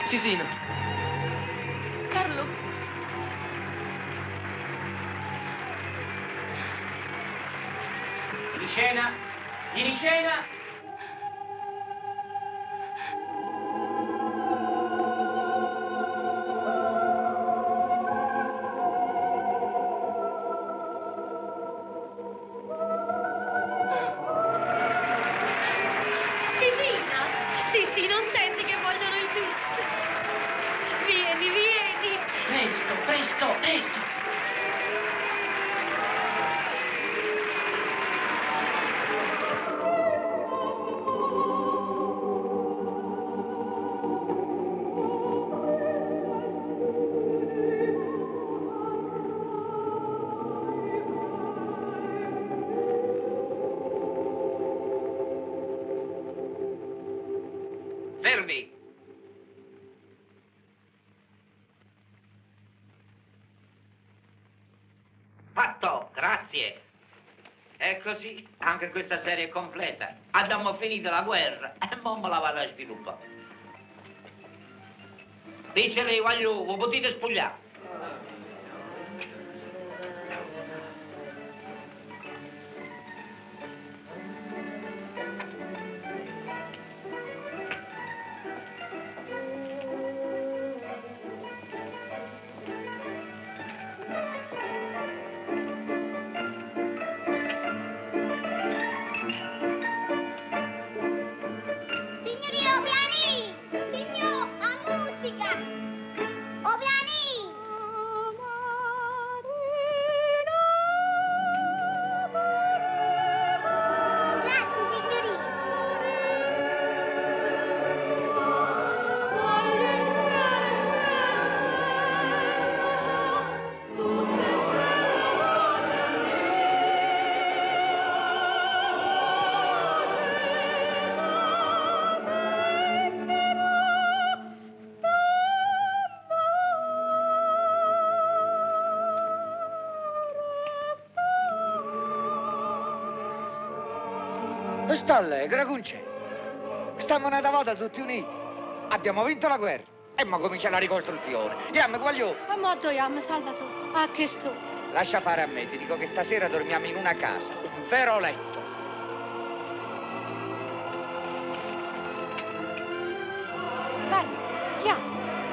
Sisino. Carlo. Di scena, di scena. Sì, sì, non senti che vogliono il bis? Vieni, vieni! Presto, presto, presto! Fermi! Fatto, grazie. E così anche questa serie è completa. Abbiamo finito la guerra e mo me la vado a sviluppare. Dicele, voglio, voi potete spogliare. Sta allegra, con c'è? Stiamo una volta tutti uniti. Abbiamo vinto la guerra e mo comincia la ricostruzione. Diamo, guagliò. Ma mo doiamo, Salvatore. A che sto? Lascia fare a me, ti dico che stasera dormiamo in una casa, un vero letto. Guarda, chiama.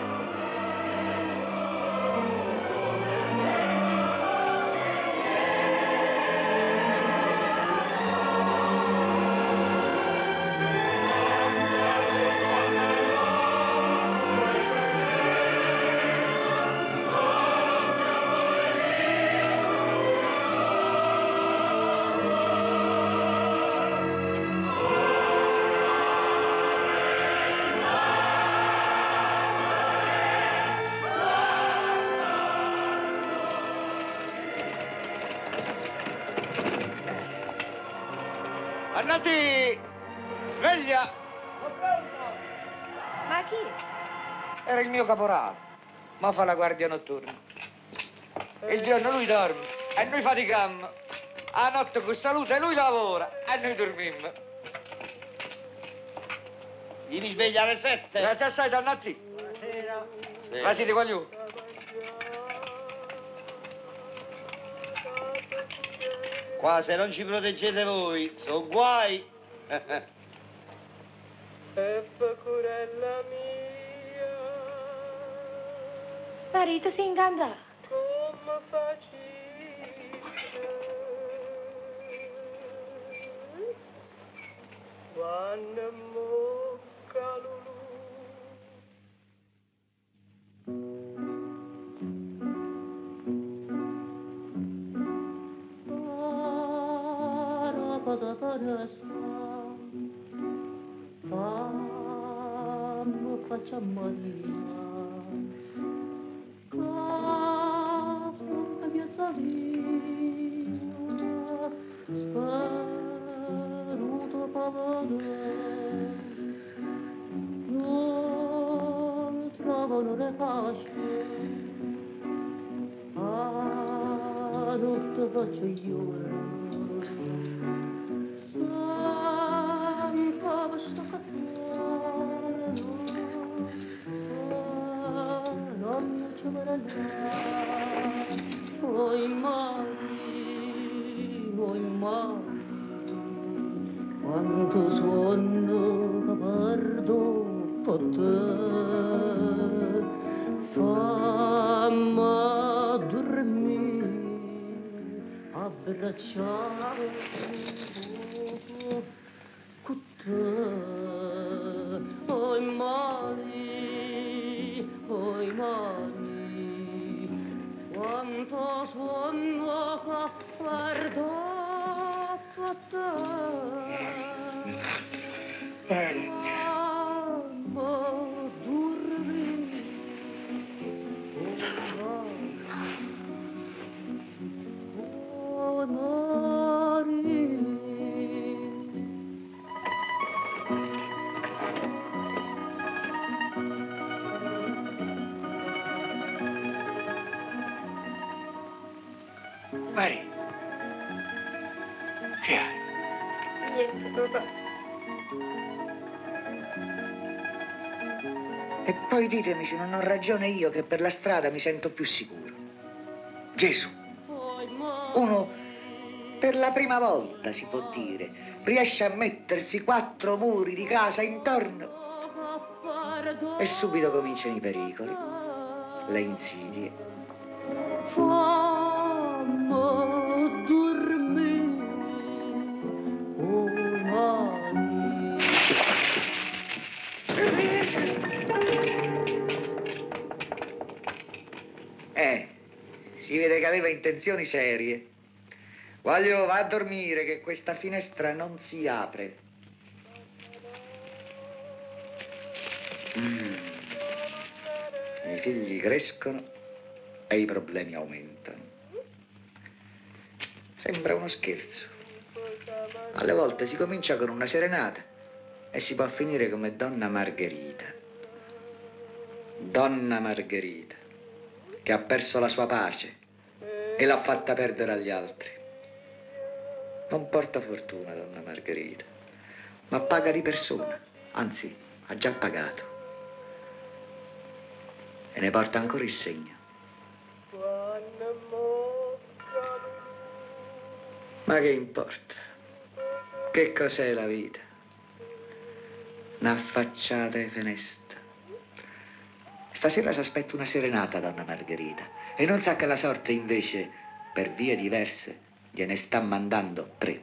Annati! Sveglia! Ma chi? Era il mio caporale, ma fa la guardia notturna. Il giorno lui dorme e noi faticammo. A notte con salute lui lavora e noi dormimmo. Gli risveglia alle sette? E te stai dannati? Buonasera. Ma siete quagliù? Qua se non ci proteggete voi, sono guai. Curella mia, Marito si è ingannato. come facite quando mocca lulù. Fanno faccia Maria, casa mia zarina, speruto pavone, non trovano le pace, a notte faccio io. Santa, questo cattaro, oi mari, oi mari, quanto sonno che perdo per te, fammi dormire, abbracciare con te, oi mari, oi mari, quanto sonno che perdo per te. Mary, che hai? Niente, papà. E poi ditemi se non ho ragione io che per la strada mi sento più sicuro. Gesù, uno per la prima volta, si può dire, riesce a mettersi quattro muri di casa intorno e subito cominciano i pericoli, le insidie. Eh, si vede che aveva intenzioni serie. Voglio, va a dormire che questa finestra non si apre. Mm. I figli crescono e i problemi aumentano. Sembra uno scherzo. Alle volte si comincia con una serenata e si può finire come Donna Margherita. Donna Margherita, che ha perso la sua pace e l'ha fatta perdere agli altri. Non porta fortuna, Donna Margherita, ma paga di persona, anzi, ha già pagato. E ne porta ancora il segno. Ma che importa? Che cos'è la vita? Un'affacciata ai finestre. Stasera si aspetta una serenata, Donna Margherita, e non sa che la sorte invece, per vie diverse, gliene sta mandando tre.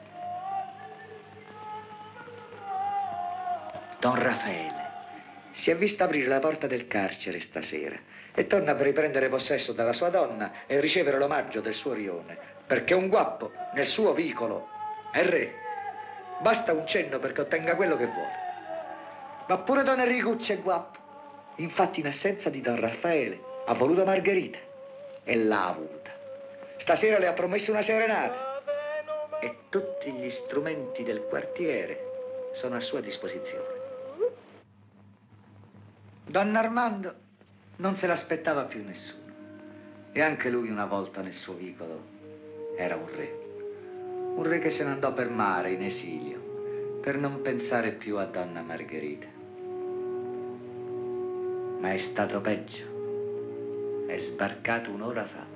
Don Raffaele si è visto aprire la porta del carcere stasera e torna per riprendere possesso della sua donna e ricevere l'omaggio del suo rione, perché un guappo nel suo vicolo è re. Basta un cenno perché ottenga quello che vuole. Ma pure Don Enricuccio è guappo. Infatti, in assenza di Don Raffaele, ha voluto Margherita e l'ha avuta. Stasera le ha promesso una serenata e tutti gli strumenti del quartiere sono a sua disposizione. Don Armando non se l'aspettava più nessuno e anche lui una volta nel suo vicolo era un re. Un re che se ne andò per mare in esilio per non pensare più a Donna Margherita. Ma è stato peggio. È sbarcato un'ora fa.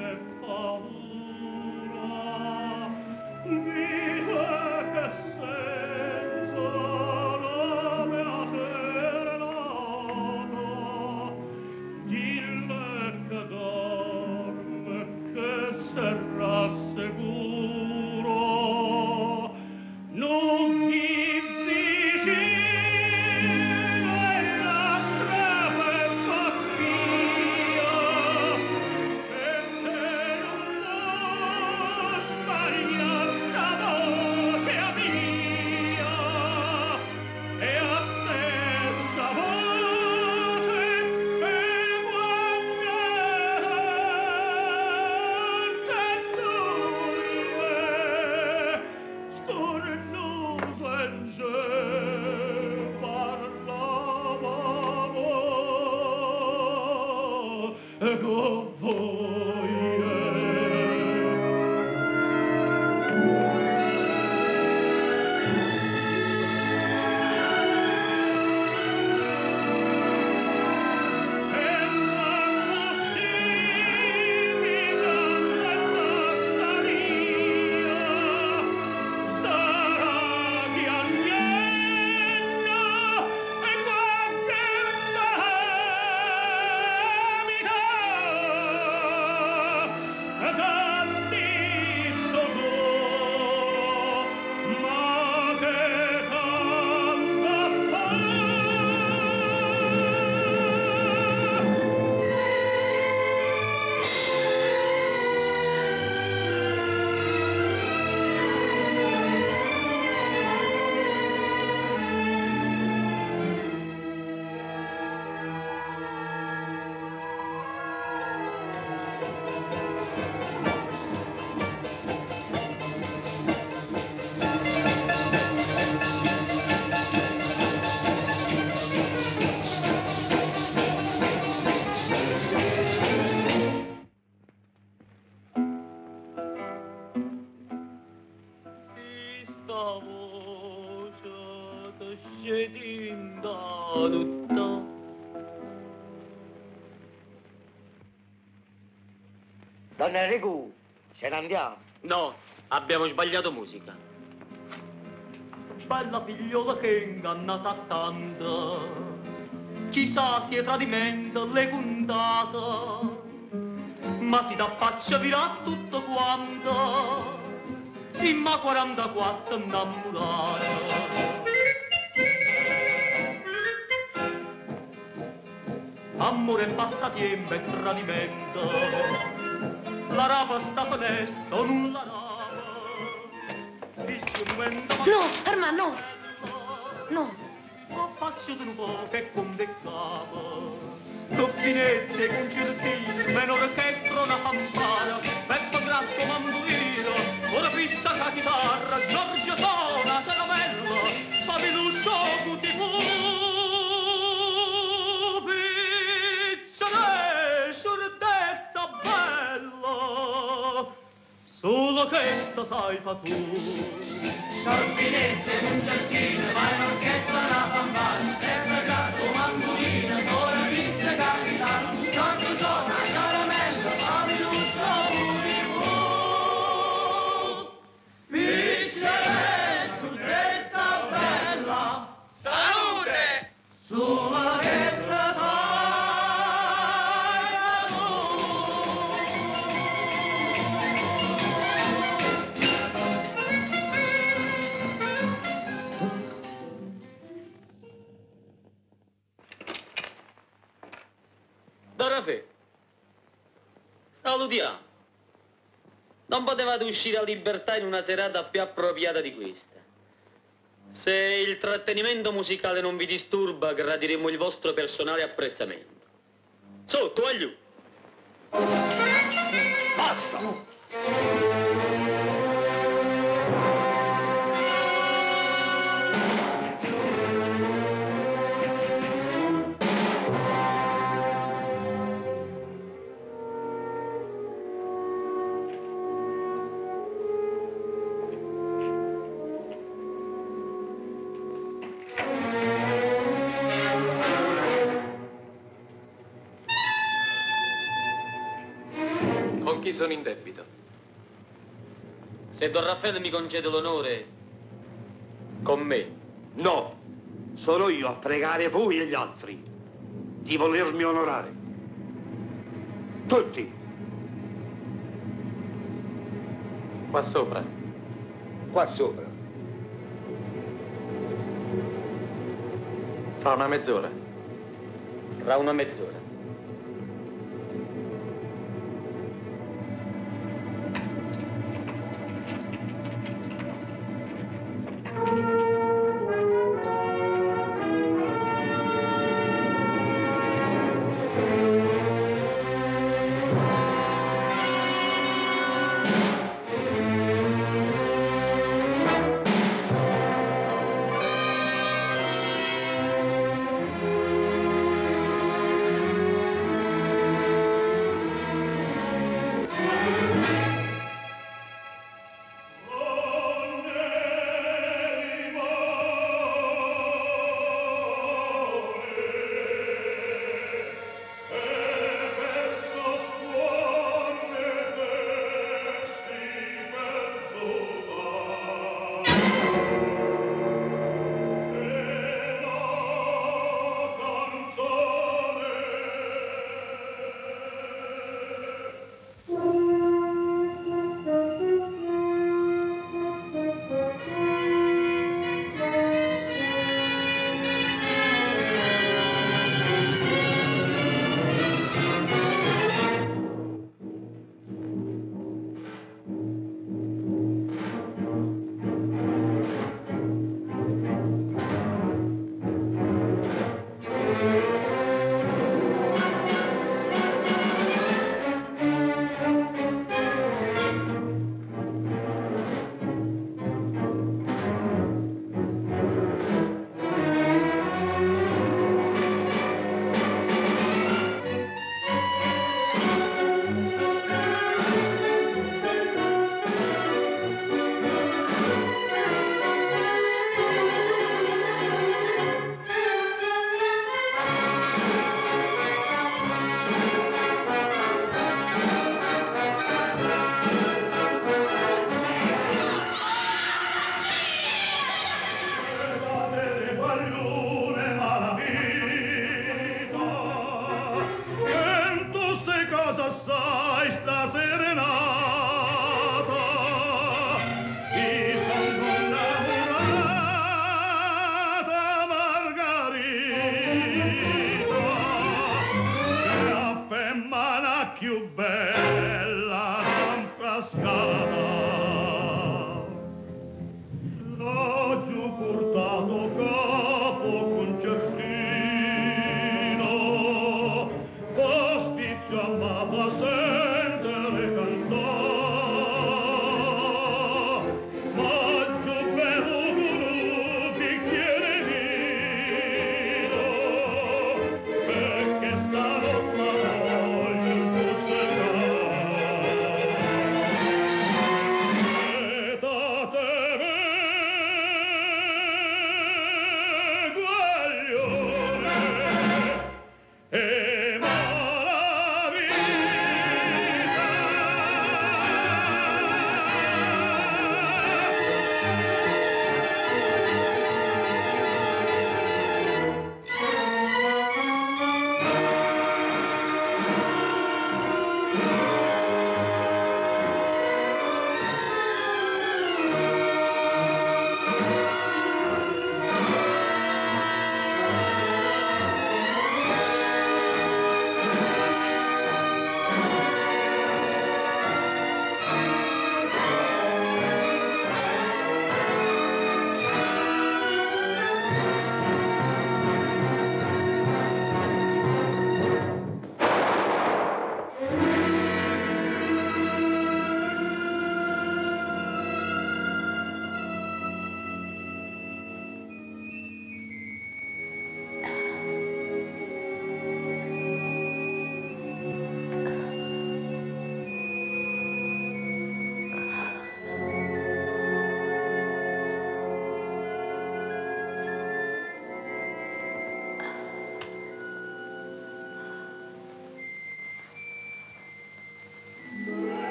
Vita che sei e con voi Donna Enrico, ce ne andiamo? No, abbiamo sbagliato musica. Bella figliola che ingannata tanta, chissà se è tradimento le contata, ma si da faccia virà tutto quanto, si ma quarantaquattro innamorata. Amore e passatempo e tradimento, la rapa sta finestra, non la rapa. No, Armando, no. No. Ma faccio di un po' che condecava. Con finezze, concertini, ben orchestra, una campana, Peppo Gratto, mandolino, ora pizza, la chitarra, Giorgio suona, caramella, Fabiluccio, Cutifu. Solo questo sai fa tu. Corpinezze, concertine, vai in orchestra, una campana, Peppo Gratto, mandolino, ora pizza, capitano, Giorgio suona, caramella, Fabiluccio, Cutifu. Vincere, scioltezza bella, salute, solo questa sai. Dorafè, salutiamo. Non potevate uscire a libertà in una serata più appropriata di questa. Se il trattenimento musicale non vi disturba, gradiremo il vostro personale apprezzamento. Su, toglio! Basta! Con chi sono in debito? Se Don Raffaele mi concede l'onore, con me. No, sono io a pregare voi e gli altri di volermi onorare. Tutti. Qua sopra? Qua sopra. Fra una mezz'ora? Fra una mezz'ora.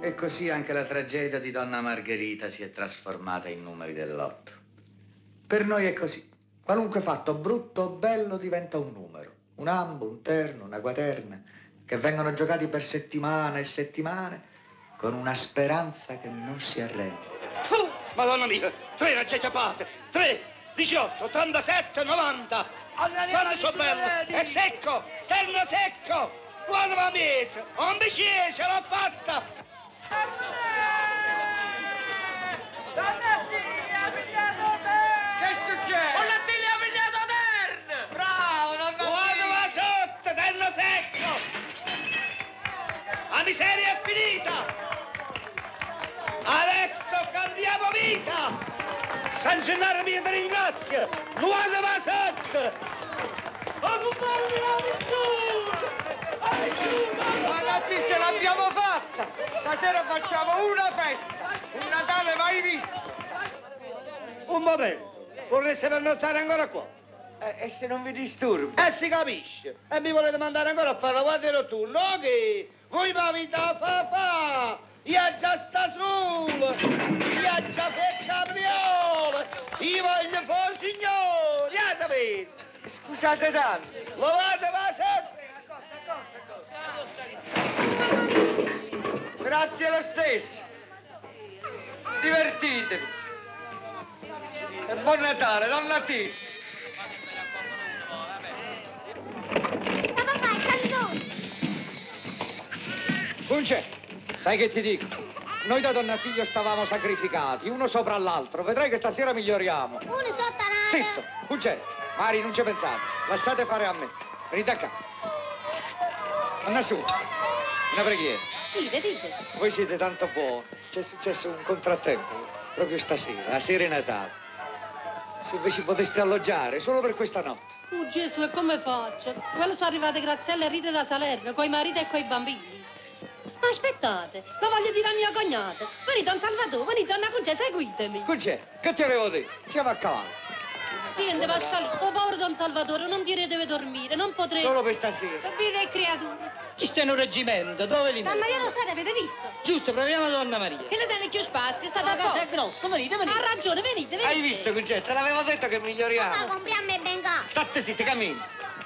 E così anche la tragedia di Donna Margherita si è trasformata in numeri dell'otto. Per noi è così. Qualunque fatto, brutto o bello, diventa un numero. Un ambo, un terno, una quaterna, che vengono giocati per settimane e settimane, con una speranza che non si arrende. Oh, Madonna mia, tre raggiate, tre, diciotto, ottantasette, novanta. Guarda so bello, è secco, terno secco. Guarda la mesa, un bicchiere, ce l'ho fatta. Che succede? Una figlia ha pigliato terno! Bravo, donna Guarda va sotto, terno secco! La miseria è finita! Adesso cambiamo vita! San Gennaro mio ti ringrazio! Guarda va sotto! Ma ce l'abbiamo fatta! Stasera facciamo una festa! Un Natale mai visto! Un momento, vorreste pernottare ancora qua? Eh, e se non vi disturbo? E si capisce! E mi volete mandare ancora a fare la guardia notturna? No che? Voi ma vita fa fa! Io già sta solo! Io già per capriola! Io voglio fare signore! Io sapete! Scusate tanto! Lo vado va sotto! Grazie lo stesso! Divertitevi! E buon Natale, donna T! Punce, sai che ti dico? Noi da Donna Figlio stavamo sacrificati, uno sopra l'altro. Vedrai che stasera miglioriamo. Uno sottanato. Zitto, Punce, Mari, non ci pensate. Lasciate fare a me. Venite qua. Anna su, una preghiera. Dite, dite. Voi siete tanto buoni. C'è successo un contrattempo proprio stasera, la sera di Natale. Se voi ci poteste alloggiare solo per questa notte. Oh Gesù, e come faccio? Quello sono arrivate Graziella e Rita da Salerno, coi mariti e coi bambini. Aspettate, lo voglio dire a mia cognata. Venite, Don Salvatore, venite, donna Conce, seguitemi. Conce, che ti avevo detto? Siamo a cavallo. Niente, Pasquale, oh povero Don Salvatore, non dire deve dormire, non potrei... Solo per stasera. Vive creature. Chi sta in un reggimento? Dove li Mamma, io lo so, avete visto? Giusto, proviamo Donna Maria. Che le tiene più spazio, sta La d'accordo. casa è grossa, venite, venite. Ha ragione, venite, venite. Hai visto, Concetta? L'avevo detto che miglioriamo. Ma compriamo e venga. State zitti, cammini.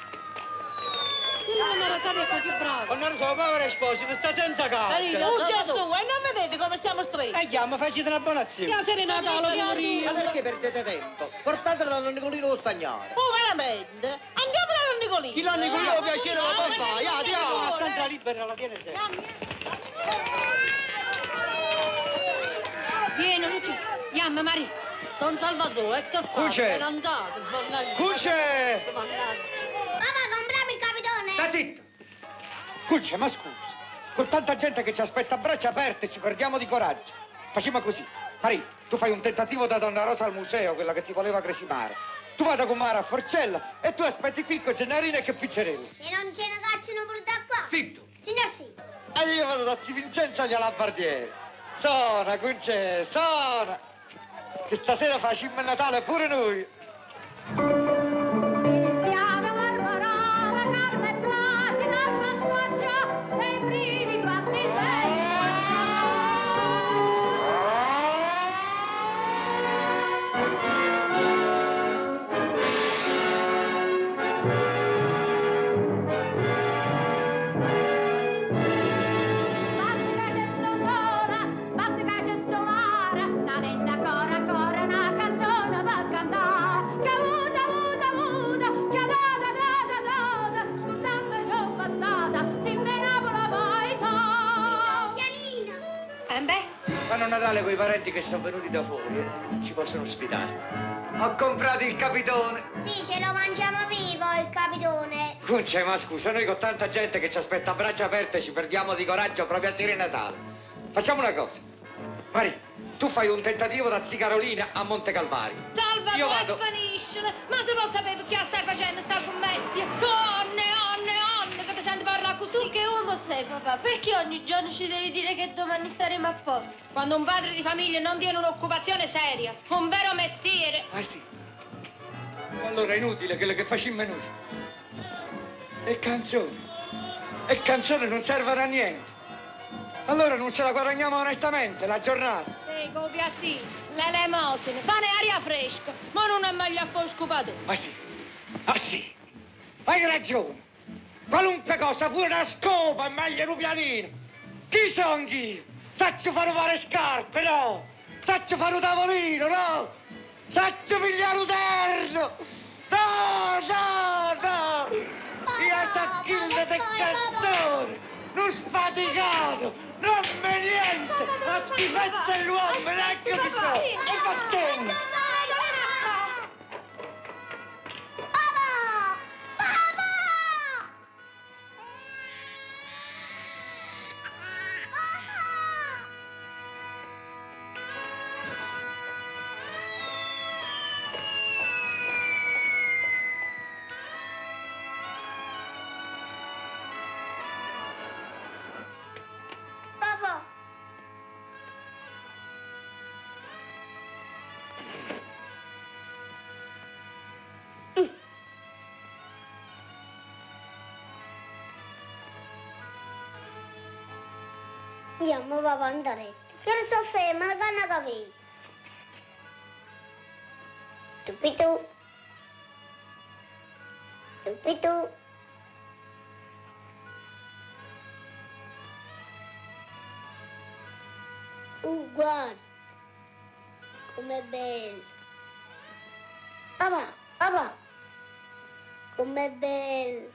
Non mi era così bravo. Non lo so, povero Esposito, sta senza casa. Oh Gesù, e non vedete come siamo stretti? E chiama, facete una buona azione. Che serenata, lo Ma perché perdete tempo? Portatelo da Don Nicolino lo Stagnaro. Oh, veramente? Andiamo da Don Nicolino. Chi Don Nicolino Eh, piacere lo no, può no, fare. no, Andiamo, no, una no, stanza no. libera la tiene sempre. Vieni, Lucio. Chiama, Maria. Don Salvatore, e che fa? Cuce. È andato, Cuce. Papà, compriamo il capitone. Sta zitto. Cuce, ma scusa. Con tanta gente che ci aspetta a braccia aperte ci perdiamo di coraggio. Facciamo così. Mari, tu fai un tentativo da Donna Rosa al museo, quella che ti voleva cresimare. Tu vada con Mara a Forcella e tu aspetti qui con Gennarina e che Piccerello. Se non ce ne cacciano pure da qua. Zitto. Signor sì. E io vado da Zi Vincenzo agli Alabardieri. Sona, Cuce, sona. Che stasera facciamo il Natale pure noi. Il piano mormorava, calma e placida al passaggio dei primi fatti bei. Basta che sto sola, basta che sto mare, una nena cora cora una canzone per cantare. Che avuta, avuta, avuta, che data, data, data, scordammi ciò passata, si menapola poi so. Pianina. Eh beh, Fanno Natale coi parenti che sono venuti da fuori e ci possono ospitare. Ho comprato il capitone. Sì, ce lo mangiamo vivo il capitone. Conce, ma scusa, noi con tanta gente che ci aspetta a braccia aperte ci perdiamo di coraggio proprio a sera di Natale. Facciamo una cosa. Mari, tu fai un tentativo da Zi Carolina a Monte Calvario. Salvatore, Io vado. finiscila. Ma se non sapevi che stai facendo sta commedia? Tu, onne, onne, onne, che ti senti parlare così? Tu che uomo sei, papà? Perché ogni giorno ci devi dire che domani staremo a posto? Quando un padre di famiglia non tiene un'occupazione seria, un vero mestiere. Ah sì? Allora è inutile quello che facciamo noi. E canzoni. E canzoni non servono a niente. Allora non ce la guadagniamo onestamente la giornata. Sì, con piattino, le lemosine, pane e aria fresca, ma non è meglio a po' scopato. Ma sì, ah sì, hai ragione. Qualunque cosa, pure una scopa è meglio di un pianino. Chi sono io? Saccio fare fare scarpe, no? Saccio fare un tavolino, no? Saccio pigliare un terno. No, no, no. Io sono schillo del cantore, non sfaticato, non me niente. La schifezza è l'uomo, neanche di so. E battene. Io mi vado a andare. Che ne so ferma, la canna capì. Tupitu. Tupitu. Uh, guarda. Com'è bello. Papà, papà. Com'è bello.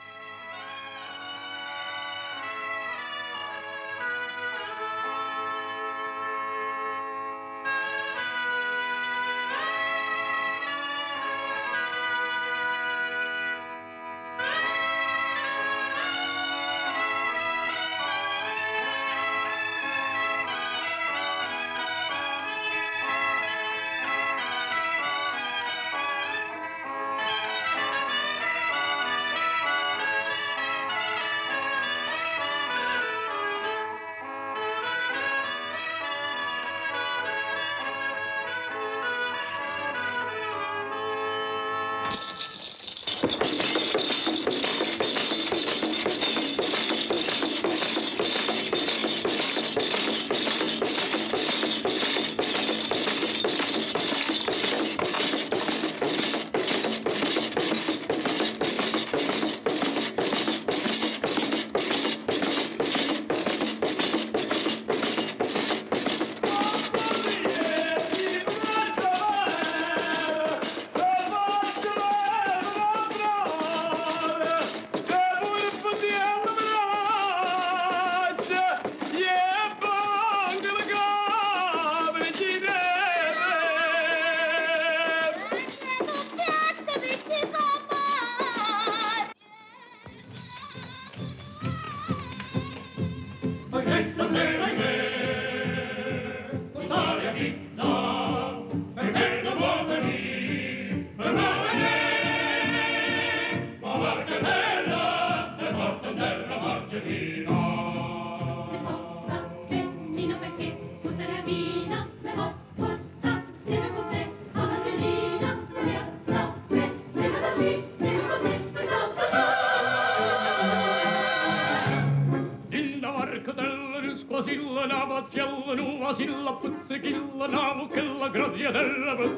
Squasilla, navaziella, nuvasilla, puzzichilla, navo che la graziadella per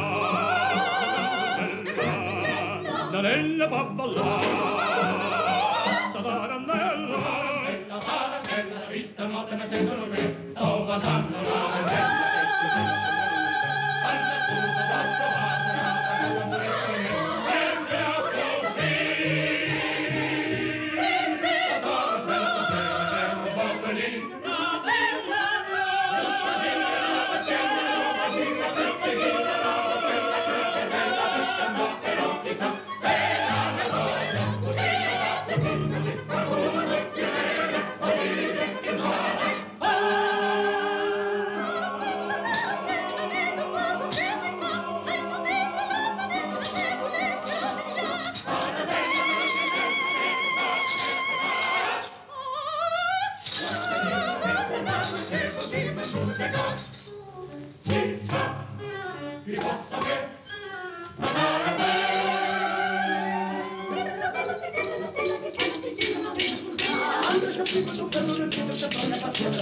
cantare. La nella va ballare, sta tarannella, la tarannella, vista notte mi sentono che sto passando la stella. Thank you.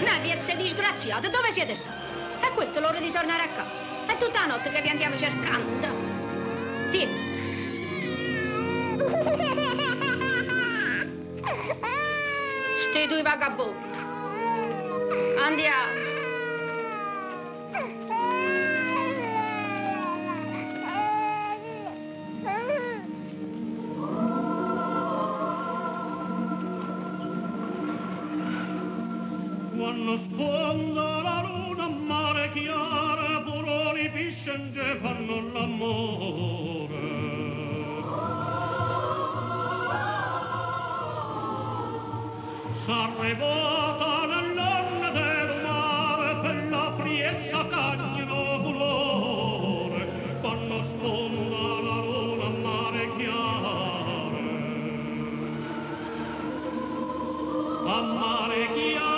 Andate, piezze disgraziate, dove siete stati? E questo è l'ora di tornare a casa. È tutta la notte che vi andiamo cercando. Tieni. Sti due vagabondi. Andiamo. Quando sfonda la luna a mare chiaro, buroni piscenge fanno l'amore. S'arrevota nell'anno del mare per la friezza cagnano colore. Quando sfonda la luna a mare chiaro, a mare chiaro.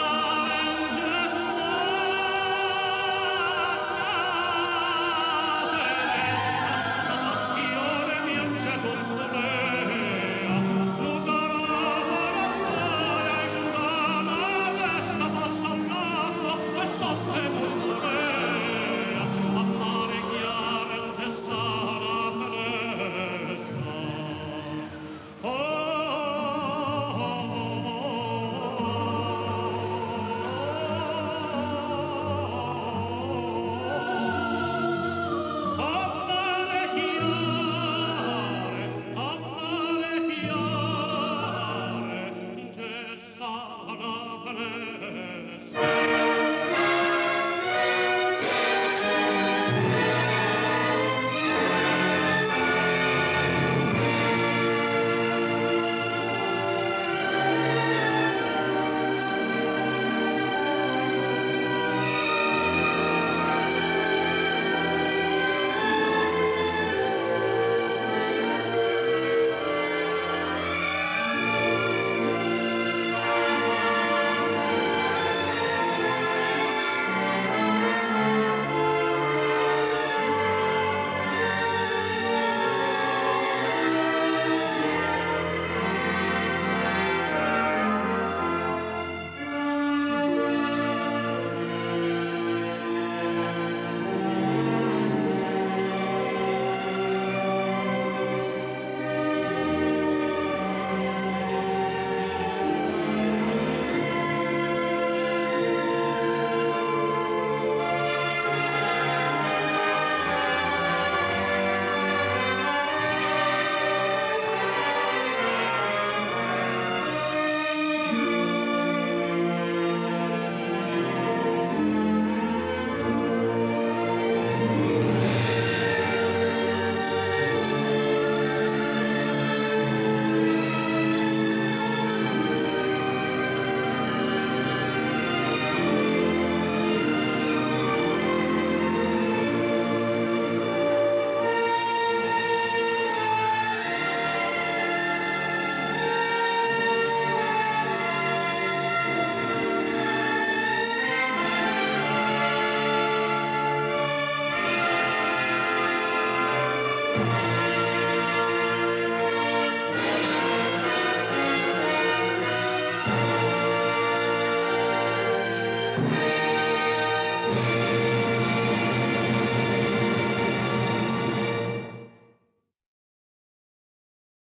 Thank you.